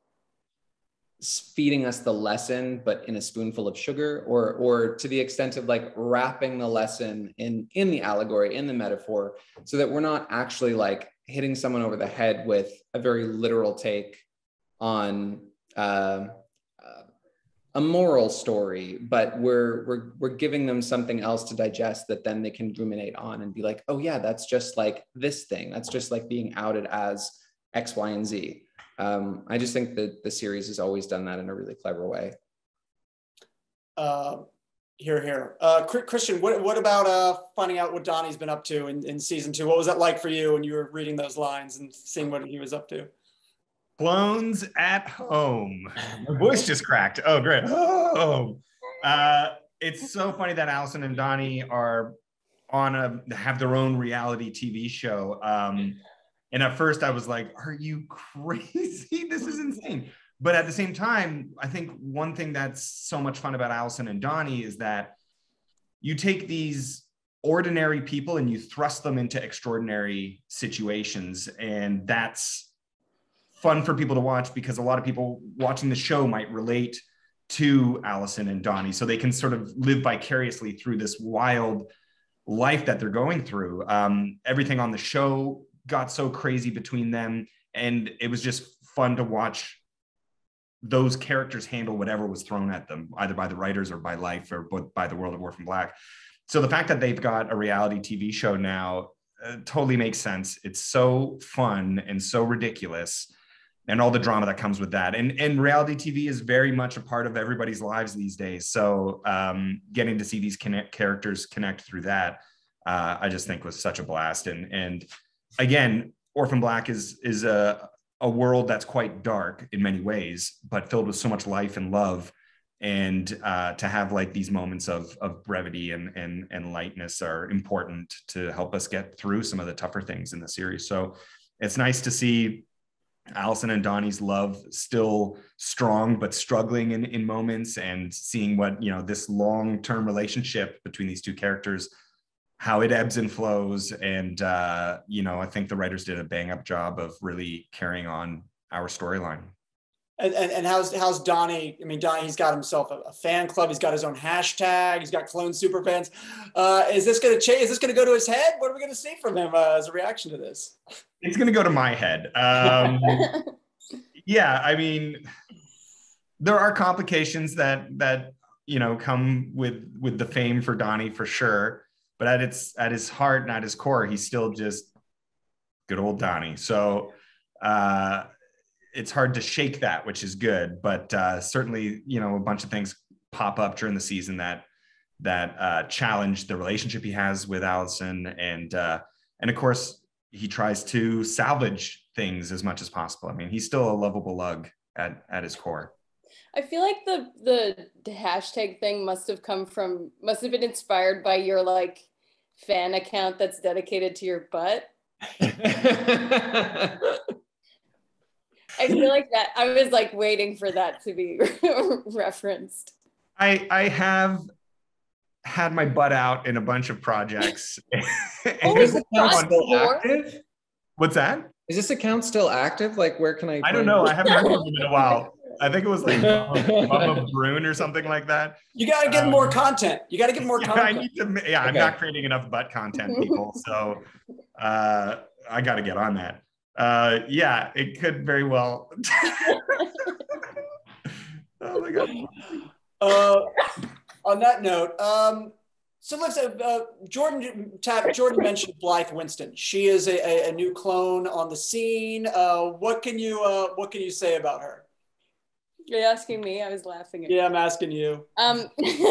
feeding us the lesson, but in a spoonful of sugar, or or to the extent of like wrapping the lesson in, in the allegory, in the metaphor, so that we're not actually like hitting someone over the head with a very literal take on uh, a moral story, but we're we're we're giving them something else to digest that then they can ruminate on and be like, oh yeah, that's just like this thing. That's just like being outed as X, Y, and Z. Um, I just think that the series has always done that in a really clever way. Uh, here, here. Uh, Kristian, what what about uh, finding out what Donnie's been up to in, in season two? What was that like for you when you were reading those lines and seeing what he was up to? Clones at home. My voice just cracked. Oh, great. Oh, uh, it's so funny that Allison and Donnie are on a have their own reality T V show. Um, and at first I was like, are you crazy? This is insane. But at the same time, I think one thing that's so much fun about Allison and Donnie is that you take these ordinary people and you thrust them into extraordinary situations. And that's fun for people to watch because a lot of people watching the show might relate to Allison and Donnie. So they can sort of live vicariously through this wild life that they're going through. Um, everything on the show got so crazy between them. And it was just fun to watch those characters handle whatever was thrown at them, either by the writers or by life or by the world of Orphan Black. So the fact that they've got a reality T V show now uh, totally makes sense. It's so fun and so ridiculous, and all the drama that comes with that. And, and reality T V is very much a part of everybody's lives these days. So um, getting to see these connect characters connect through that, uh, I just think was such a blast. And, and again, Orphan Black is, is a, a world that's quite dark in many ways, but filled with so much life and love. And uh, to have like these moments of, of brevity and, and, and lightness are important to help us get through some of the tougher things in the series. So it's nice to see Allison and Donnie's love still strong, but struggling in, in moments, and seeing what, you know, this long-term relationship between these two characters, how it ebbs and flows. And, uh, you know, I think the writers did a bang up job of really carrying on our storyline. And, and, and how's how's Donnie? I mean, Donnie, he's got himself a, a fan club. He's got his own hashtag. He's got clone super fans. Uh, is this going to change? Is this going to go to his head? What are we going to see from him uh, as a reaction to this? It's going to go to my head. Um, yeah, I mean, there are complications that that you know come with with the fame for Donnie for sure. But at its at his heart and at his core, he's still just good old Donnie. So. Uh, it's hard to shake that, which is good, but uh, certainly, you know, a bunch of things pop up during the season that that uh, challenge the relationship he has with Allison, and uh, and of course he tries to salvage things as much as possible. I mean, he's still a lovable lug at at his core. I feel like the the hashtag thing must have come from must have been inspired by your like fan account that's dedicated to your butt. I feel like that. I was like waiting for that to be referenced. I I have had my butt out in a bunch of projects. Oh, is this account still active? What's that? Is this account still active? Like, where can I? I don't know. I haven't heard from him in a while. I think it was like Evelyne Brochu or something like that. You got to give um, more content. You got to give more yeah, content. I need to, yeah, I'm okay. Not creating enough butt content, people. So uh, I got to get on that. Uh, yeah, it could very well. Oh my God. Uh, on that note, um, so let's uh, uh, Jordan. Tab, Jordan mentioned Blythe Winston. She is a, a, a new clone on the scene. Uh, what can you uh, what can you say about her? You're asking me. I was laughing at Yeah, you. I'm asking you. Um,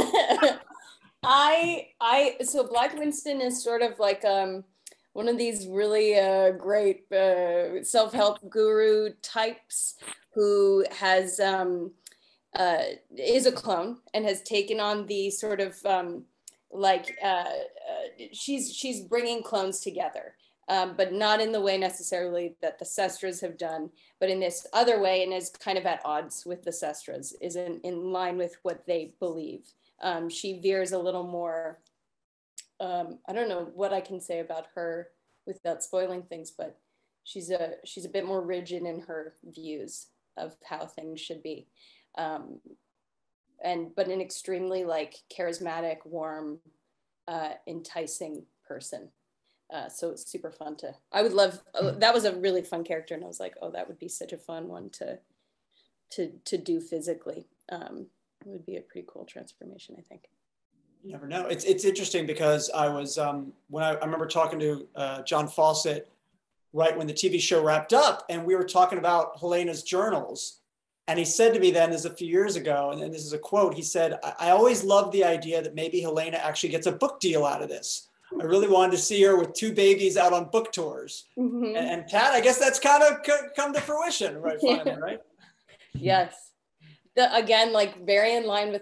I I so Blythe Winston is sort of like um. one of these really uh, great uh, self-help guru types who has um, uh, is a clone and has taken on the sort of um, like uh, uh, she's she's bringing clones together, um, but not in the way necessarily that the Sestras have done, but in this other way, and is kind of at odds with the Sestras, is in, in line with what they believe. Um, she veers a little more. Um, I don't know what I can say about her without spoiling things, but she's a she's a bit more rigid in her views of how things should be, um, and but an extremely like charismatic, warm, uh, enticing person. Uh, so it's super fun to. I would love. Uh, that was a really fun character, and I was like, oh, that would be such a fun one to to to do physically. Um, it would be a pretty cool transformation, I think. You never know. It's it's interesting because I was um, when I, I remember talking to uh, John Fawcett right when the T V show wrapped up, and we were talking about Helena's journals, and he said to me then, this is a few years ago, and, and this is a quote. He said, I, "I always loved the idea that maybe Helena actually gets a book deal out of this. I really wanted to see her with two babies out on book tours." Mm-hmm. And, and Tat, I guess that's kind of c- come to fruition, right? Finally, right? Yes. The, again, like very in line with like.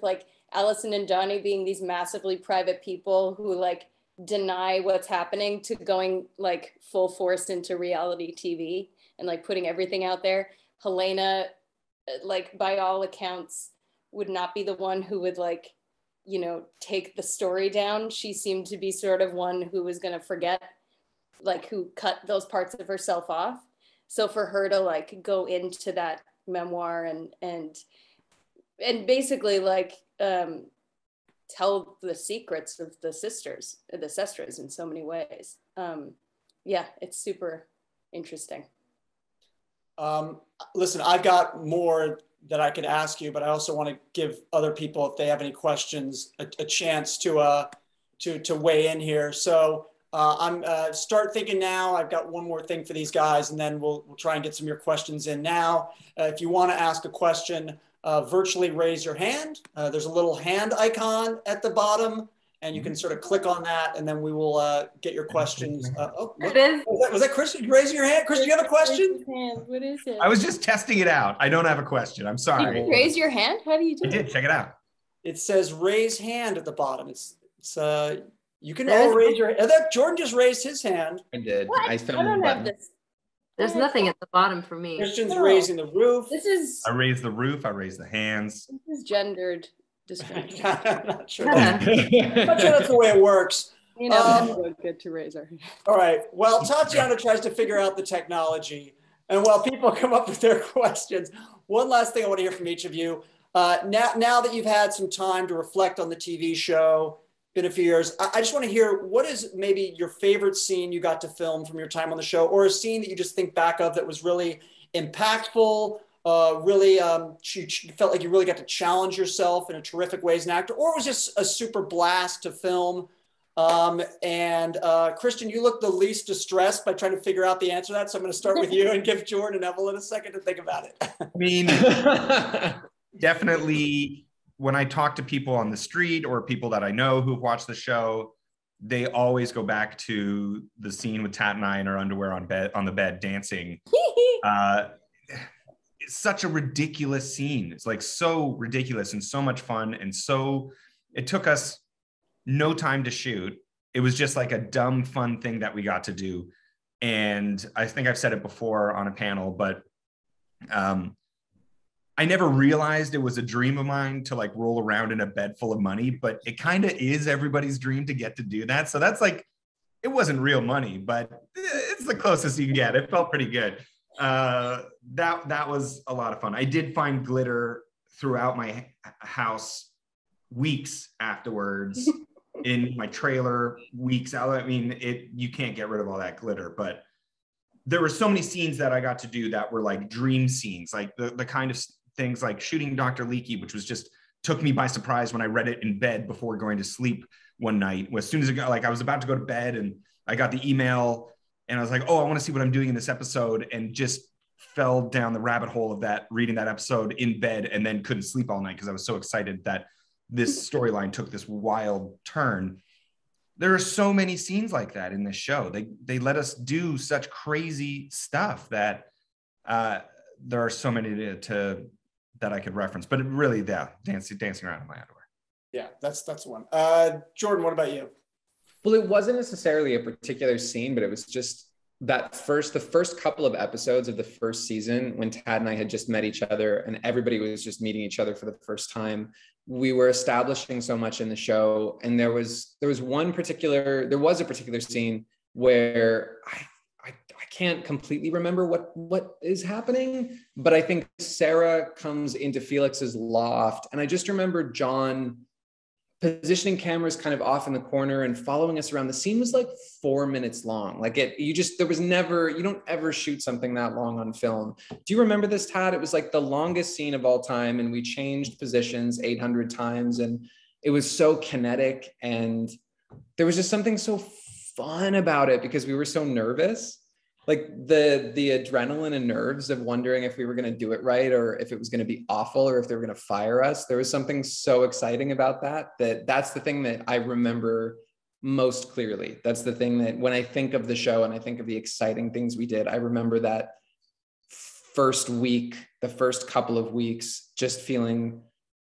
Allison and Johnny being these massively private people who like deny what's happening to going like full force into reality T V and like putting everything out there. Helena, like by all accounts, would not be the one who would like, you know, take the story down. She seemed to be sort of one who was going to forget, like who cut those parts of herself off. So for her to like go into that memoir and and and basically like um, tell the secrets of the sisters, the sestras in so many ways. Um, yeah, it's super interesting. Um, listen, I've got more that I could ask you, but I also want to give other people, if they have any questions, a, a chance to uh, to to weigh in here. So uh, I'm uh, start thinking now. I've got one more thing for these guys, and then we'll we'll try and get some of your questions in now. Uh, if you want to ask a question, uh, virtually raise your hand. Uh, there's a little hand icon at the bottom, and you can sort of click on that, and then we will uh, get your questions. Uh, oh, what, It is. was that, was that Kristian? You raising your hand? Kristian, you have a question? What is it? I was just testing it out. I don't have a question. I'm Did sorry. you raise your hand? How do you do I it? did. Check it out. It says raise hand at the bottom. It's it's uh you can There's- all raise your hand. That Jordan just raised his hand. I did. What? I I found the don't have button. this. There's nothing at the bottom for me. Kristian's No. raising the roof. This is I raised the roof. I raised the hands. this is gendered discrimination. I'm not sure. That, I'm not sure that's the way it works. You know, Um, it's so good to raise our hand. All right. Well, Tatiana tries to figure out the technology, and while people come up with their questions, one last thing I want to hear from each of you. Uh, now, now that you've had some time to reflect on the T V show, been a few years, I, I just want to hear what is maybe your favorite scene you got to film from your time on the show, or a scene that you just think back of that was really impactful, uh, really um, you, you felt like you really got to challenge yourself in a terrific way as an actor, or it was just a super blast to film. Um, and uh, Kristian, you look the least distressed by trying to figure out the answer to that. So I'm going to start with you and give Jordan and Evelyne a second to think about it. I mean, definitely when I talk to people on the street or people that I know who've watched the show, they always go back to the scene with Tat and I in our underwear on bed on the bed dancing. Uh, it's such a ridiculous scene. It's like so ridiculous and so much fun. And so it took us no time to shoot. It was just like a dumb, fun thing that we got to do. And I think I've said it before on a panel, but um, I never realized it was a dream of mine to like roll around in a bed full of money, but it kind of is everybody's dream to get to do that. So that's like, it wasn't real money, but it's the closest you can get. It felt pretty good. Uh, that, that was a lot of fun. I did find glitter throughout my house weeks afterwards. In my trailer, weeks out. I mean, it you can't get rid of all that glitter, but there were so many scenes that I got to do that were like dream scenes, like the, the kind of things like shooting Doctor Leakey, which was just took me by surprise when I read it in bed before going to sleep one night. As soon as it got, like I was about to go to bed and I got the email and I was like, oh, I want to see what I'm doing in this episode, and just fell down the rabbit hole of that, reading that episode in bed, and then couldn't sleep all night because I was so excited that this storyline took this wild turn. There are so many scenes like that in this show. They they let us do such crazy stuff that uh, there are so many to, to that I could reference. But it really, yeah, dancing dancing around in my underwear. Yeah, that's that's one. Uh, Jordan, what about you? Well, it wasn't necessarily a particular scene, but it was just that first, the first couple of episodes of the first season when Tad and I had just met each other and everybody was just meeting each other for the first time. We were establishing so much in the show. And there was, there was one particular, there was a particular scene where I, I, I can't completely remember what, what is happening, but I think Sarah comes into Felix's loft. And I just remember John positioning cameras kind of off in the corner and following us around. The scene was like four minutes long. Like it, you just, there was never, you don't ever shoot something that long on film. Do you remember this, Tad? It was like the longest scene of all time. And we changed positions eight hundred times. And it was so kinetic. And there was just something so fun about it because we were so nervous. Like the, the adrenaline and nerves of wondering if we were going to do it right, or if it was going to be awful, or if they were going to fire us. There was something so exciting about that, that that's the thing that I remember most clearly. That's the thing that when I think of the show and I think of the exciting things we did, I remember that first week, the first couple of weeks, just feeling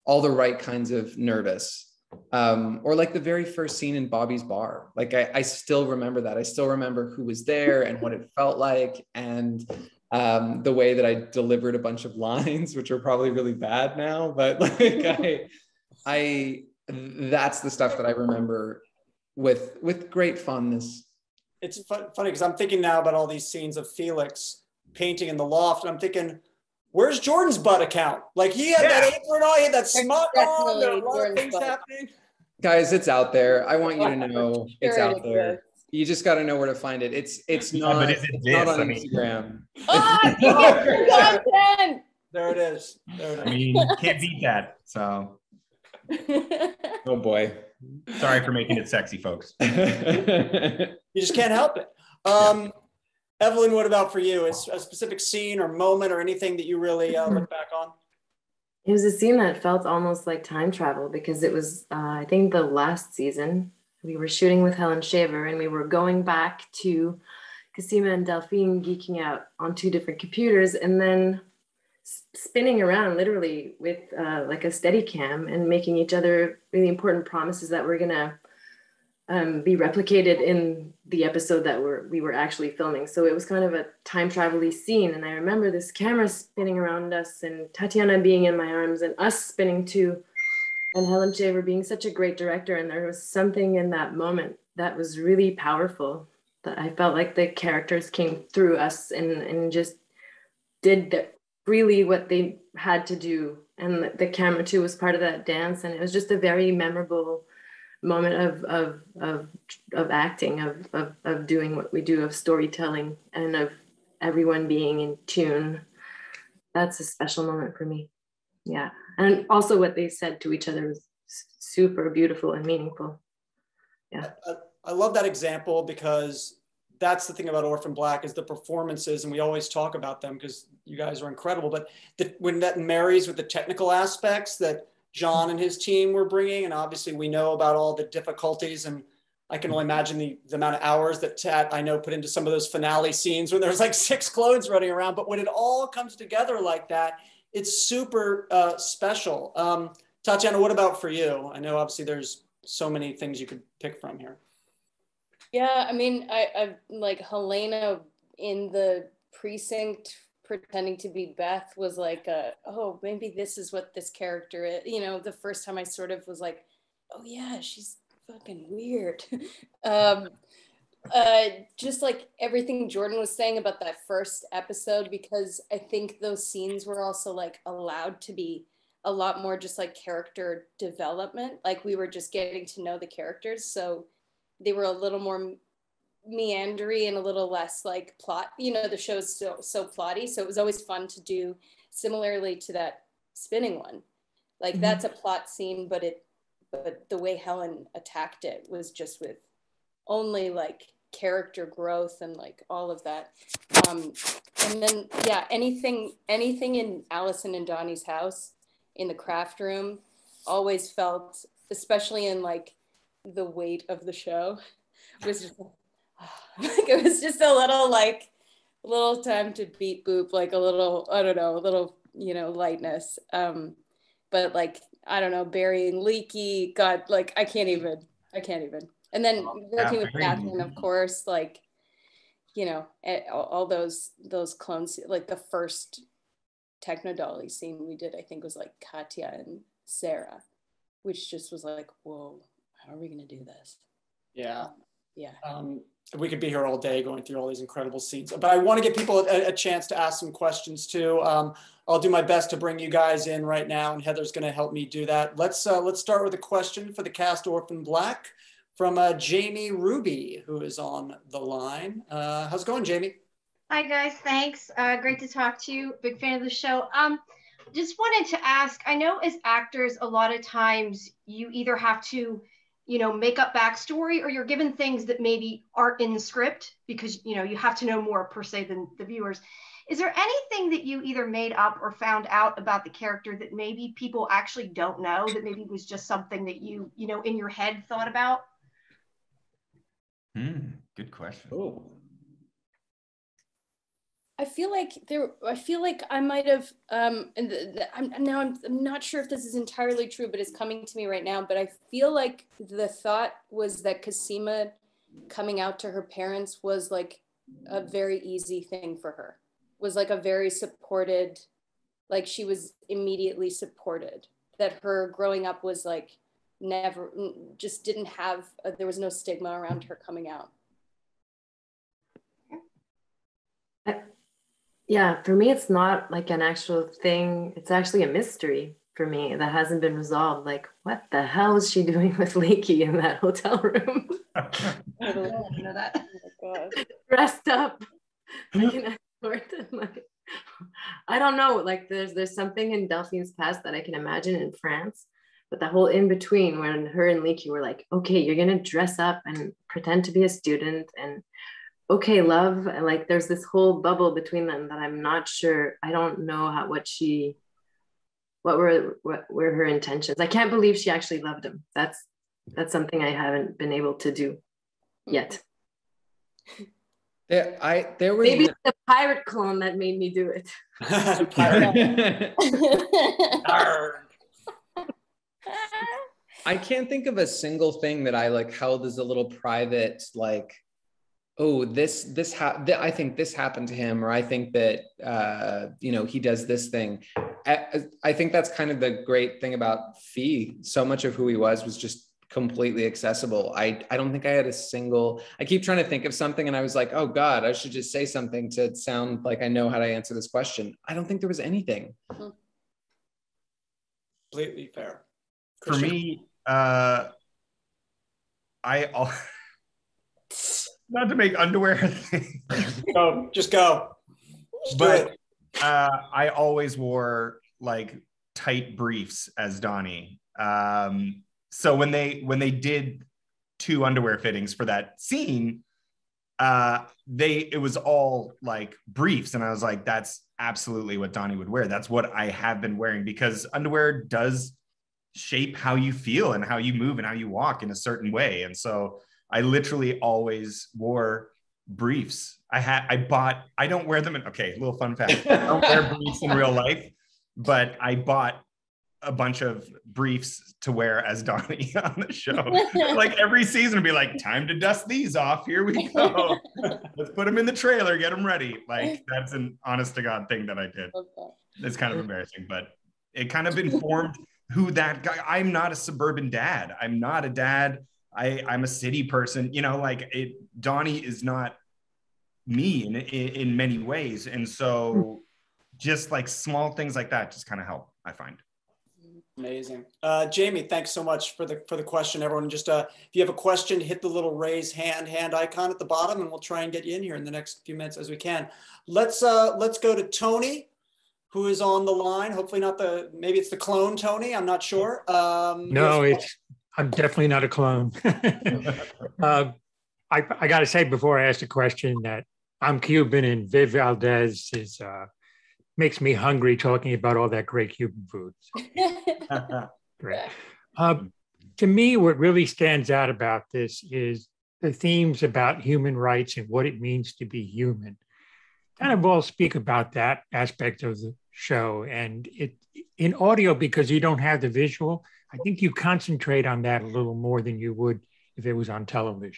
all the right kinds of nervous. Um, or like the very first scene in Bobby's bar. Like I, I still remember that. I still remember who was there and what it felt like, and um, the way that I delivered a bunch of lines, which are probably really bad now, but like I, I, that's the stuff that I remember with, with great fondness. It's fun, funny because I'm thinking now about all these scenes of Felix painting in the loft, and I'm thinking, where's Jordan's butt account? Like he had yeah. that apron on, he had that smut on, there were a lot Jordan's of things butt. happening. Guys, it's out there. I want you to know it's out there. You just got to know where to find it. It's it's not, yeah, but is it it's this? not on I mean, Instagram. Oh, there it is. There it is. I mean, can't beat that. So. Oh boy. Sorry for making it sexy, folks. You just can't help it. Um, yeah. Evelyne, what about for you? Is a specific scene or moment or anything that you really uh, look back on? It was a scene that felt almost like time travel because it was, uh, I think, the last season. We were shooting with Helen Shaver and we were going back to Cosima and Delphine geeking out on two different computers and then spinning around literally with uh, like a steady cam and making each other really important promises that were gonna um, be replicated in the episode that we're, we were actually filming. So it was kind of a time travel-y scene. And I remember this camera spinning around us and Tatiana being in my arms and us spinning too. And Helen Shaver being such a great director. And there was something in that moment that was really powerful, that I felt like the characters came through us and, and just did the, really what they had to do. And the, the camera too was part of that dance. And it was just a very memorable moment of, of, of, of acting, of, of, of doing what we do, of storytelling, and of everyone being in tune. That's a special moment for me. Yeah. And also what they said to each other was super beautiful and meaningful. Yeah. I, I love that example because that's the thing about Orphan Black is the performances, and we always talk about them because you guys are incredible, but the, when that marries with the technical aspects that John and his team were bringing, and obviously we know about all the difficulties, and I can only imagine the, the amount of hours that Tat, I know, put into some of those finale scenes when there's like six clones running around, but when it all comes together like that, it's super uh, special. Um, Tatiana, what about for you? I know obviously there's so many things you could pick from here. Yeah, I mean, I, I like Helena in the precinct pretending to be Beth was like, a, oh, maybe this is what this character is. You know, the first time I sort of was like, oh yeah, she's fucking weird. um, uh, just like everything Jordan was saying about that first episode, because I think those scenes were also like allowed to be a lot more just like character development. Like we were just getting to know the characters. So they were a little more meandery and a little less like plot, you know, the show's so so plotty, so it was always fun to do similarly to that spinning one. Like mm-hmm. That's a plot scene, but it but the way Helen attacked it was just with only like character growth and like all of that. Um and then yeah, anything anything in Allison and Donnie's house in the craft room always felt, especially in like the weight of the show, was just like it was just a little like a little time to beat boop, like a little, I don't know, a little, you know, lightness. Um, but like, I don't know, burying Leaky, God, like I can't even, I can't even. And then working with Catherine, of course, like, you know, all, all those those clones, like the first Techno-Dolly scene we did, I think was like Katya and Sarah, which just was like, whoa, how are we gonna do this? Yeah. Um, yeah. Um, we could be here all day going through all these incredible scenes, but I want to give people a, a chance to ask some questions too. Um, I'll do my best to bring you guys in right now, and Heather's going to help me do that. Let's uh, let's start with a question for the cast Orphan Black from uh, Jamie Ruby, who is on the line. Uh, how's it going, Jamie? Hi guys, thanks. Uh, great to talk to you. Big fan of the show. Um, just wanted to ask, I know as actors, a lot of times you either have to, you know, make up backstory, or you're given things that maybe aren't in the script because, you know, you have to know more per se than the viewers. Is there anything that you either made up or found out about the character that maybe people actually don't know, that maybe was just something that you, you know, in your head thought about? Hmm, good question. Oh. I feel like there, I feel like I might have, um, and the, the, I'm, now I'm, I'm not sure if this is entirely true, but it's coming to me right now. But I feel like the thought was that Cosima coming out to her parents was like a very easy thing for her, was like a very supported, like she was immediately supported, that her growing up was like never, just didn't have, a, there was no stigma around her coming out. Yeah, for me, it's not like an actual thing. It's actually a mystery for me that hasn't been resolved. Like, what the hell is she doing with Leaky in that hotel room? I don't know that. Oh my God. Dressed up like an escort. Like, I don't know. Like, there's there's something in Delphine's past that I can imagine in France, but the whole in between when her and Leaky were like, okay, you're gonna dress up and pretend to be a student and okay, love, and like there's this whole bubble between them that I'm not sure. I don't know how what she, what were what were her intentions. I can't believe she actually loved him. That's that's something I haven't been able to do yet. There, I there was Maybe the pirate clone that made me do it. I can't think of a single thing that I like held as a little private, like, oh, this, this, ha- th- I think this happened to him, or I think that, uh, you know, he does this thing. I, I think that's kind of the great thing about Fee. So much of who he was was just completely accessible. I, I don't think I had a single, I keep trying to think of something and I was like, oh God, I should just say something to sound like I know how to answer this question. I don't think there was anything. Completely fair. For Kristian? me, uh, I, al- not to make underwear thing. Go, just go. Just do But it. uh, I always wore like tight briefs as Donnie. Um, so when they when they did two underwear fittings for that scene, uh, they it was all like briefs, and I was like, that's absolutely what Donnie would wear. That's what I have been wearing, because underwear does shape how you feel and how you move and how you walk in a certain way. And so I literally always wore briefs. I had, I bought, I don't wear them in, okay, a little fun fact. I don't wear briefs in real life, but I bought a bunch of briefs to wear as Donnie on the show. Like every season would be like, time to dust these off. Here we go. Let's put them in the trailer, get them ready. Like that's an honest to God thing that I did. It's kind of embarrassing, but it kind of informed who that guy, I'm not a suburban dad. I'm not a dad. I, I'm a city person, you know, like it, Donnie is not me in, in, in many ways. And so just like small things like that just kind of help, I find. Amazing. Uh, Jamie, thanks so much for the for the question. Everyone, just uh, if you have a question, hit the little raise hand hand icon at the bottom, and we'll try and get you in here in the next few minutes as we can. Let's uh, let's go to Tony, who is on the line. Hopefully not the, maybe it's the clone Tony. I'm not sure. Um, no, it's I'm definitely not a clone. uh, I I got to say before I ask the question that I'm Cuban, and Viv Valdez is. Uh, makes me hungry talking about all that great Cuban food. So, great. Uh, to me, what really stands out about this is the themes about human rights and what it means to be human. Kind of all speak about that aspect of the show. And it in audio, because you don't have the visual, I think you concentrate on that a little more than you would if it was on television.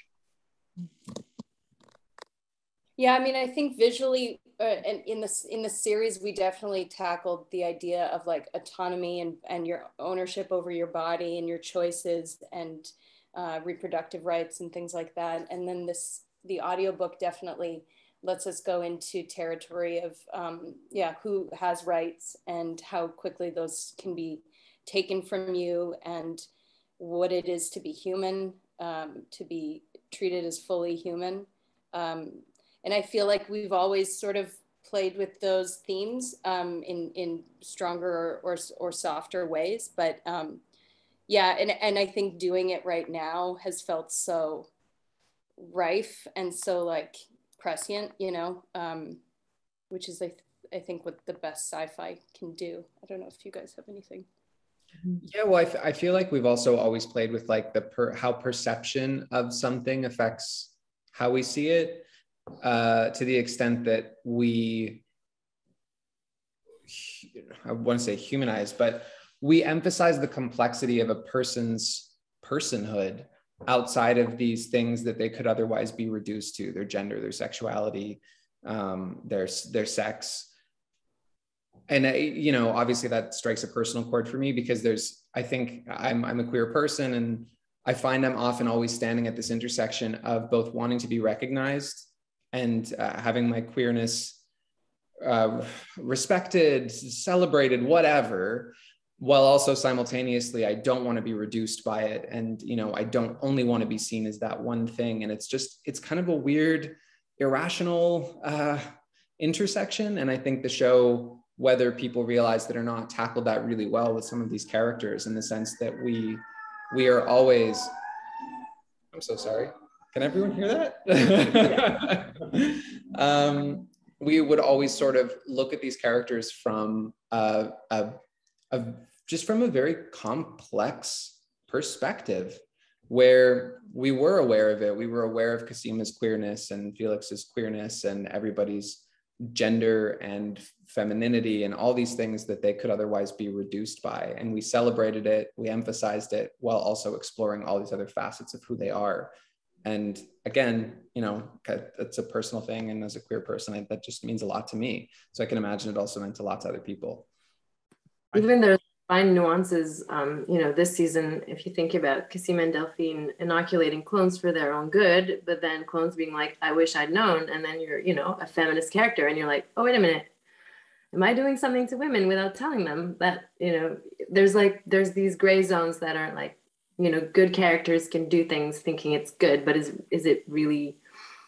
Yeah, I mean, I think visually, uh, and in this in the series, we definitely tackled the idea of like autonomy and and your ownership over your body and your choices and uh, reproductive rights and things like that. And then this the audiobook definitely lets us go into territory of um, yeah, who has rights and how quickly those can be taken from you and what it is to be human, um, to be treated as fully human. Um, And I feel like we've always sort of played with those themes um, in, in stronger or, or, or softer ways. But um, yeah, and, and I think doing it right now has felt so rife and so like prescient, you know, um, which is, I, th- I think, what the best sci-fi can do. I don't know if you guys have anything. Yeah, well, I, f- I feel like we've also always played with like the per- how perception of something affects how we see it. uh, to the extent that we, I want to say humanize, but we emphasize the complexity of a person's personhood outside of these things that they could otherwise be reduced to, their gender, their sexuality, um, their, their sex. And, I, you know, obviously that strikes a personal chord for me because there's, I think I'm, I'm a queer person, and I find I'm often always standing at this intersection of both wanting to be recognized and uh, having my queerness uh, respected, celebrated, whatever, while also simultaneously, I don't want to be reduced by it. And, you know, I don't only want to be seen as that one thing. And it's just, it's kind of a weird, irrational uh, intersection. And I think the show, whether people realize that or not, tackled that really well with some of these characters, in the sense that we, we are always, I'm so sorry. Can everyone hear that? um, we would always sort of look at these characters from uh, a, a, just from a very complex perspective, where we were aware of it. We were aware of Casima's queerness and Felix's queerness and everybody's gender and femininity and all these things that they could otherwise be reduced by. And we celebrated it, we emphasized it, while also exploring all these other facets of who they are. And again, you know, it's a personal thing. And as a queer person, I, that just means a lot to me. So I can imagine it also meant a lot to other people. Even there's fine nuances, um, you know, this season, if you think about Cosima and Delphine inoculating clones for their own good, but then clones being like, I wish I'd known. And then you're, you know, a feminist character and you're like, oh, wait a minute. Am I doing something to women without telling them that, you know, there's like, there's these gray zones that aren't like, you know, good characters can do things thinking it's good, but is is it really,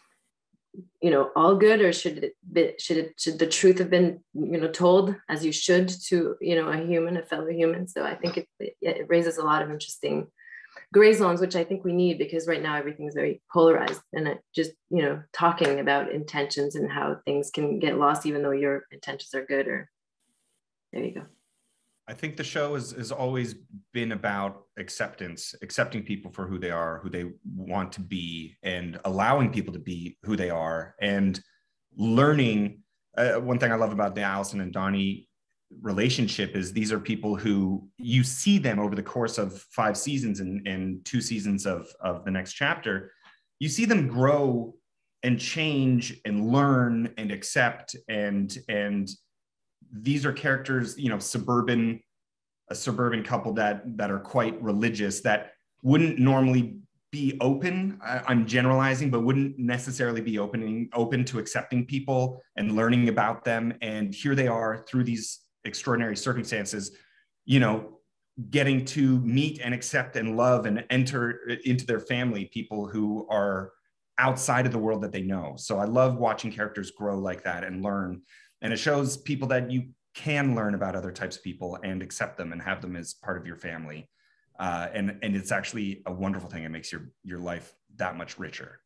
you know, all good, or should it be, should it should the truth have been, you know, told as you should to, you know, a human, a fellow human? So I think it it raises a lot of interesting gray zones, which I think we need, because right now everything's very polarized, and it just, you know, talking about intentions and how things can get lost even though your intentions are good. Or there you go. I think the show has, has always been about acceptance, accepting people for who they are, who they want to be, and allowing people to be who they are, and learning. Uh, one thing I love about the Allison and Donnie relationship is these are people who you see them over the course of five seasons and, and two seasons of, of the next chapter. You see them grow and change and learn and accept, and, and these are characters, you know, suburban, a suburban couple that that are quite religious, that wouldn't normally be open. I, I'm generalizing, but wouldn't necessarily be opening open to accepting people and learning about them. And here they are through these extraordinary circumstances, you know, getting to meet and accept and love and enter into their family people who are outside of the world that they know. So I love watching characters grow like that and learn. And it shows people that you can learn about other types of people and accept them and have them as part of your family. Uh, and, and it's actually a wonderful thing. It makes your, your life that much richer.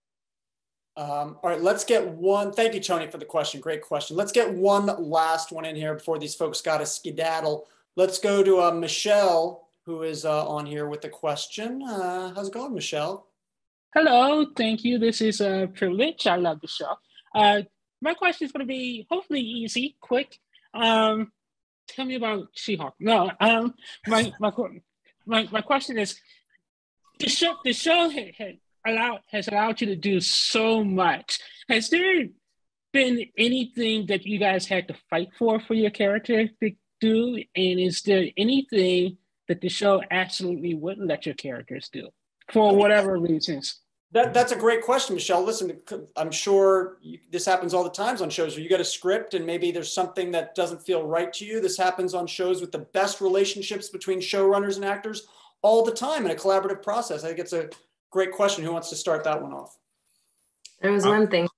Um, all right, let's get one. Thank you, Tony, for the question. Great question. Let's get one last one in here before these folks got to skedaddle. Let's go to uh, Michelle, who is uh, on here with the question. Uh, how's it going, Michelle? Hello, thank you. This is a privilege. I love the show. Uh, my question is going to be hopefully easy, quick. Um, tell me about She-Hulk. No, um, my my my my question is: the show the show had, had allowed has allowed you to do so much. Has there been anything that you guys had to fight for for your character to do? And is there anything that the show absolutely wouldn't let your characters do for whatever reasons? That, that's a great question, Michelle. Listen, I'm sure you, this happens all the times on shows where you get a script and maybe there's something that doesn't feel right to you. This happens on shows with the best relationships between showrunners and actors all the time in a collaborative process. I think it's a great question. Who wants to start that one off? There was one thing.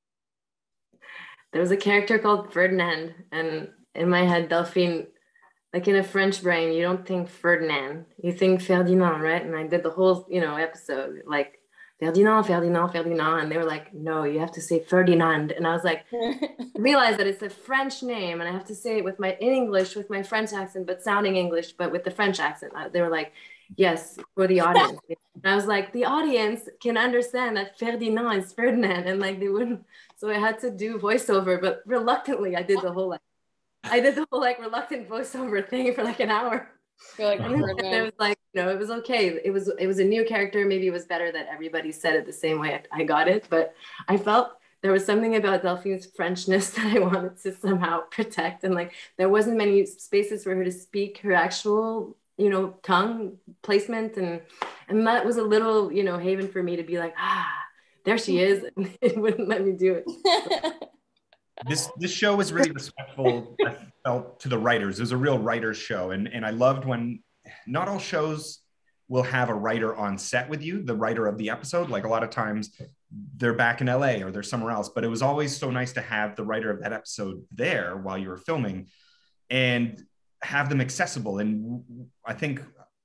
There was a character called Ferdinand, and in my head, Delphine, like in a French brain, you don't think Ferdinand, you think Ferdinand, right? And I did the whole, you know, episode like, Ferdinand, Ferdinand, Ferdinand. And they were like, no, you have to say Ferdinand. And I was like, realize that it's a French name and I have to say it with my, in English with my French accent, but sounding English, but with the French accent. They were like, Yes, for the audience. And I was like, the audience can understand that Ferdinand is Ferdinand, and like they wouldn't. So I had to do voiceover, but reluctantly, I did the whole like, I did the whole like reluctant voiceover thing for like an hour. You're like, and it was like, you know, it was okay. It was it was a new character. Maybe it was better that everybody said it the same way I, I got it, but I felt there was something about Delphine's Frenchness that I wanted to somehow protect, and like there wasn't many spaces for her to speak her actual, you know, tongue placement, and and that was a little, you know, haven for me to be like, ah, there she is, and it wouldn't let me do it. This this show was really respectful, I felt, to the writers. It was a real writer's show, and and I loved when not all shows will have a writer on set with you, the writer of the episode. Like a lot of times they're back in L A or they're somewhere else, but it was always so nice to have the writer of that episode there while you were filming and have them accessible. And I think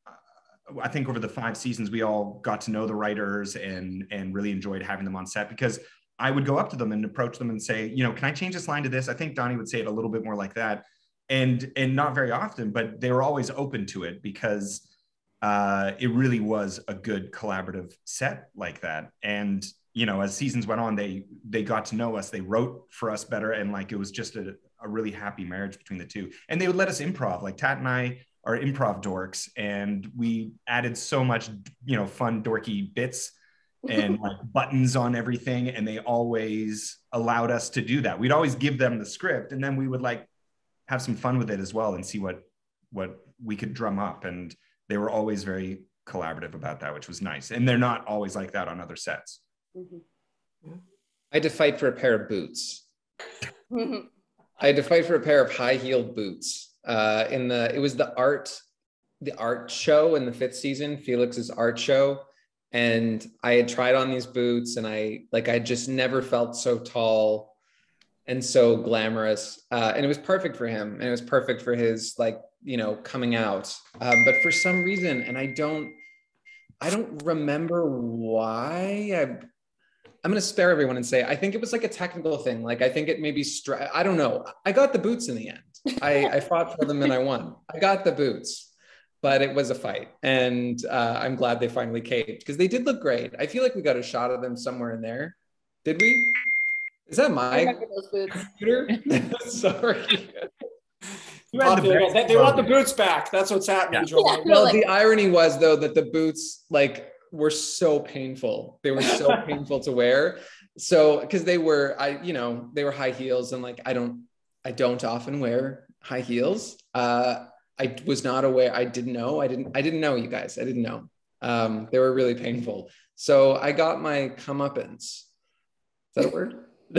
I think over the five seasons we all got to know the writers and and really enjoyed having them on set, because I would go up to them and approach them and say, you know, can I change this line to this? I think Donnie would say it a little bit more like that. And, and not very often, but they were always open to it, because uh, it really was a good collaborative set like that. And, you know, as seasons went on, they, they got to know us, they wrote for us better. And like, it was just a, a really happy marriage between the two. And they would let us improv. Like Tat and I are improv dorks, and we added so much, you know, fun, dorky bits and like buttons on everything, and they always allowed us to do that. We'd always give them the script, and then we would like have some fun with it as well and see what what we could drum up. And they were always very collaborative about that, which was nice. And they're not always like that on other sets. I had to fight for a pair of boots. I had to fight for a pair of high-heeled boots. Uh, in the it was the art the art show in the fifth season, Felix's art show. And I had tried on these boots, and I like I just never felt so tall and so glamorous. Uh, and it was perfect for him, and it was perfect for his like, you know, coming out. Um, but for some reason, and I don't, I don't remember why. I, I'm gonna spare everyone and say I think it was like a technical thing. Like I think it maybe stri- I don't know. I got the boots in the end. I, I fought for them and I won. I got the boots. But it was a fight, and uh, I'm glad they finally caved, because they did look great. I feel like we got a shot of them somewhere in there. Did we? Is that my computer? Sorry. The they, they want the boots back. That's what's happening, yeah. Joel. Yeah, well, the irony was though that the boots like were so painful. They were so painful to wear. So because they were, I you know, they were high heels, and like I don't, I don't often wear high heels. Uh, I was not aware. I didn't know. I didn't. I didn't know, you guys. I didn't know. Um, they were really painful. So I got my comeuppance. Is that a word?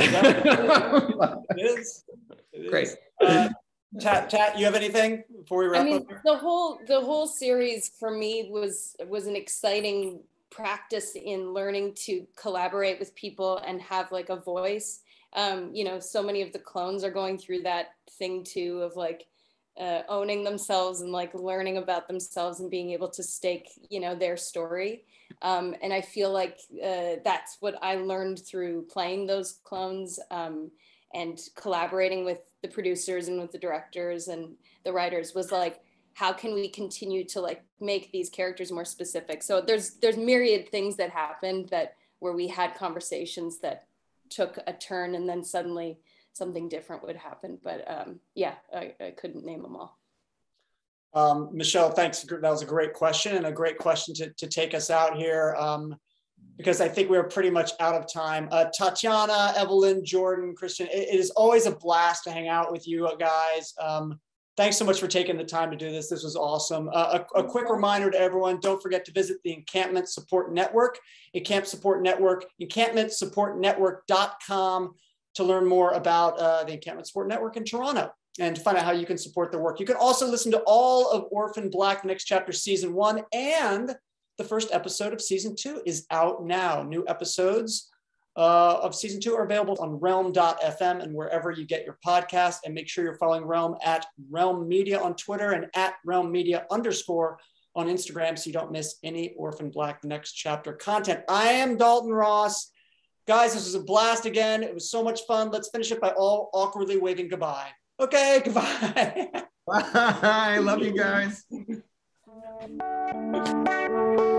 It is. It Great. Is. Uh, Tat, Tat, you have anything before we wrap I mean, up? the whole the whole series for me was was an exciting practice in learning to collaborate with people and have like a voice. Um, you know, so many of the clones are going through that thing too of like. Uh, owning themselves and like learning about themselves and being able to stake, you know, their story. Um, and I feel like uh, that's what I learned through playing those clones um, and collaborating with the producers and with the directors and the writers was like, how can we continue to like make these characters more specific? So there's there's myriad things that happened that where we had conversations that took a turn and then suddenly something different would happen. But um, yeah, I, I couldn't name them all. Um, Michelle, thanks. That was a great question and a great question to, to take us out here um, because I think we're pretty much out of time. Uh, Tatiana, Evelyne, Jordan, Kristian, it, it is always a blast to hang out with you guys. Um, thanks so much for taking the time to do this. This was awesome. Uh, a, a quick reminder to everyone, don't forget to visit the Encampment Support Network, Encampment Support Network, encampment support network dot com. to learn more about uh, the Encampment Support Network in Toronto and to find out how you can support their work. You can also listen to all of Orphan Black Next Chapter Season one, and the first episode of Season two is out now. New episodes uh, of Season two are available on realm dot f m and wherever you get your podcast. And make sure you're following Realm at Realm Media on Twitter and at Realm Media underscore on Instagram so you don't miss any Orphan Black Next Chapter content. I am Dalton Ross. Guys, this was a blast again. It was so much fun. Let's finish it by all awkwardly waving goodbye. Okay, goodbye. Bye. I love you guys. Bye.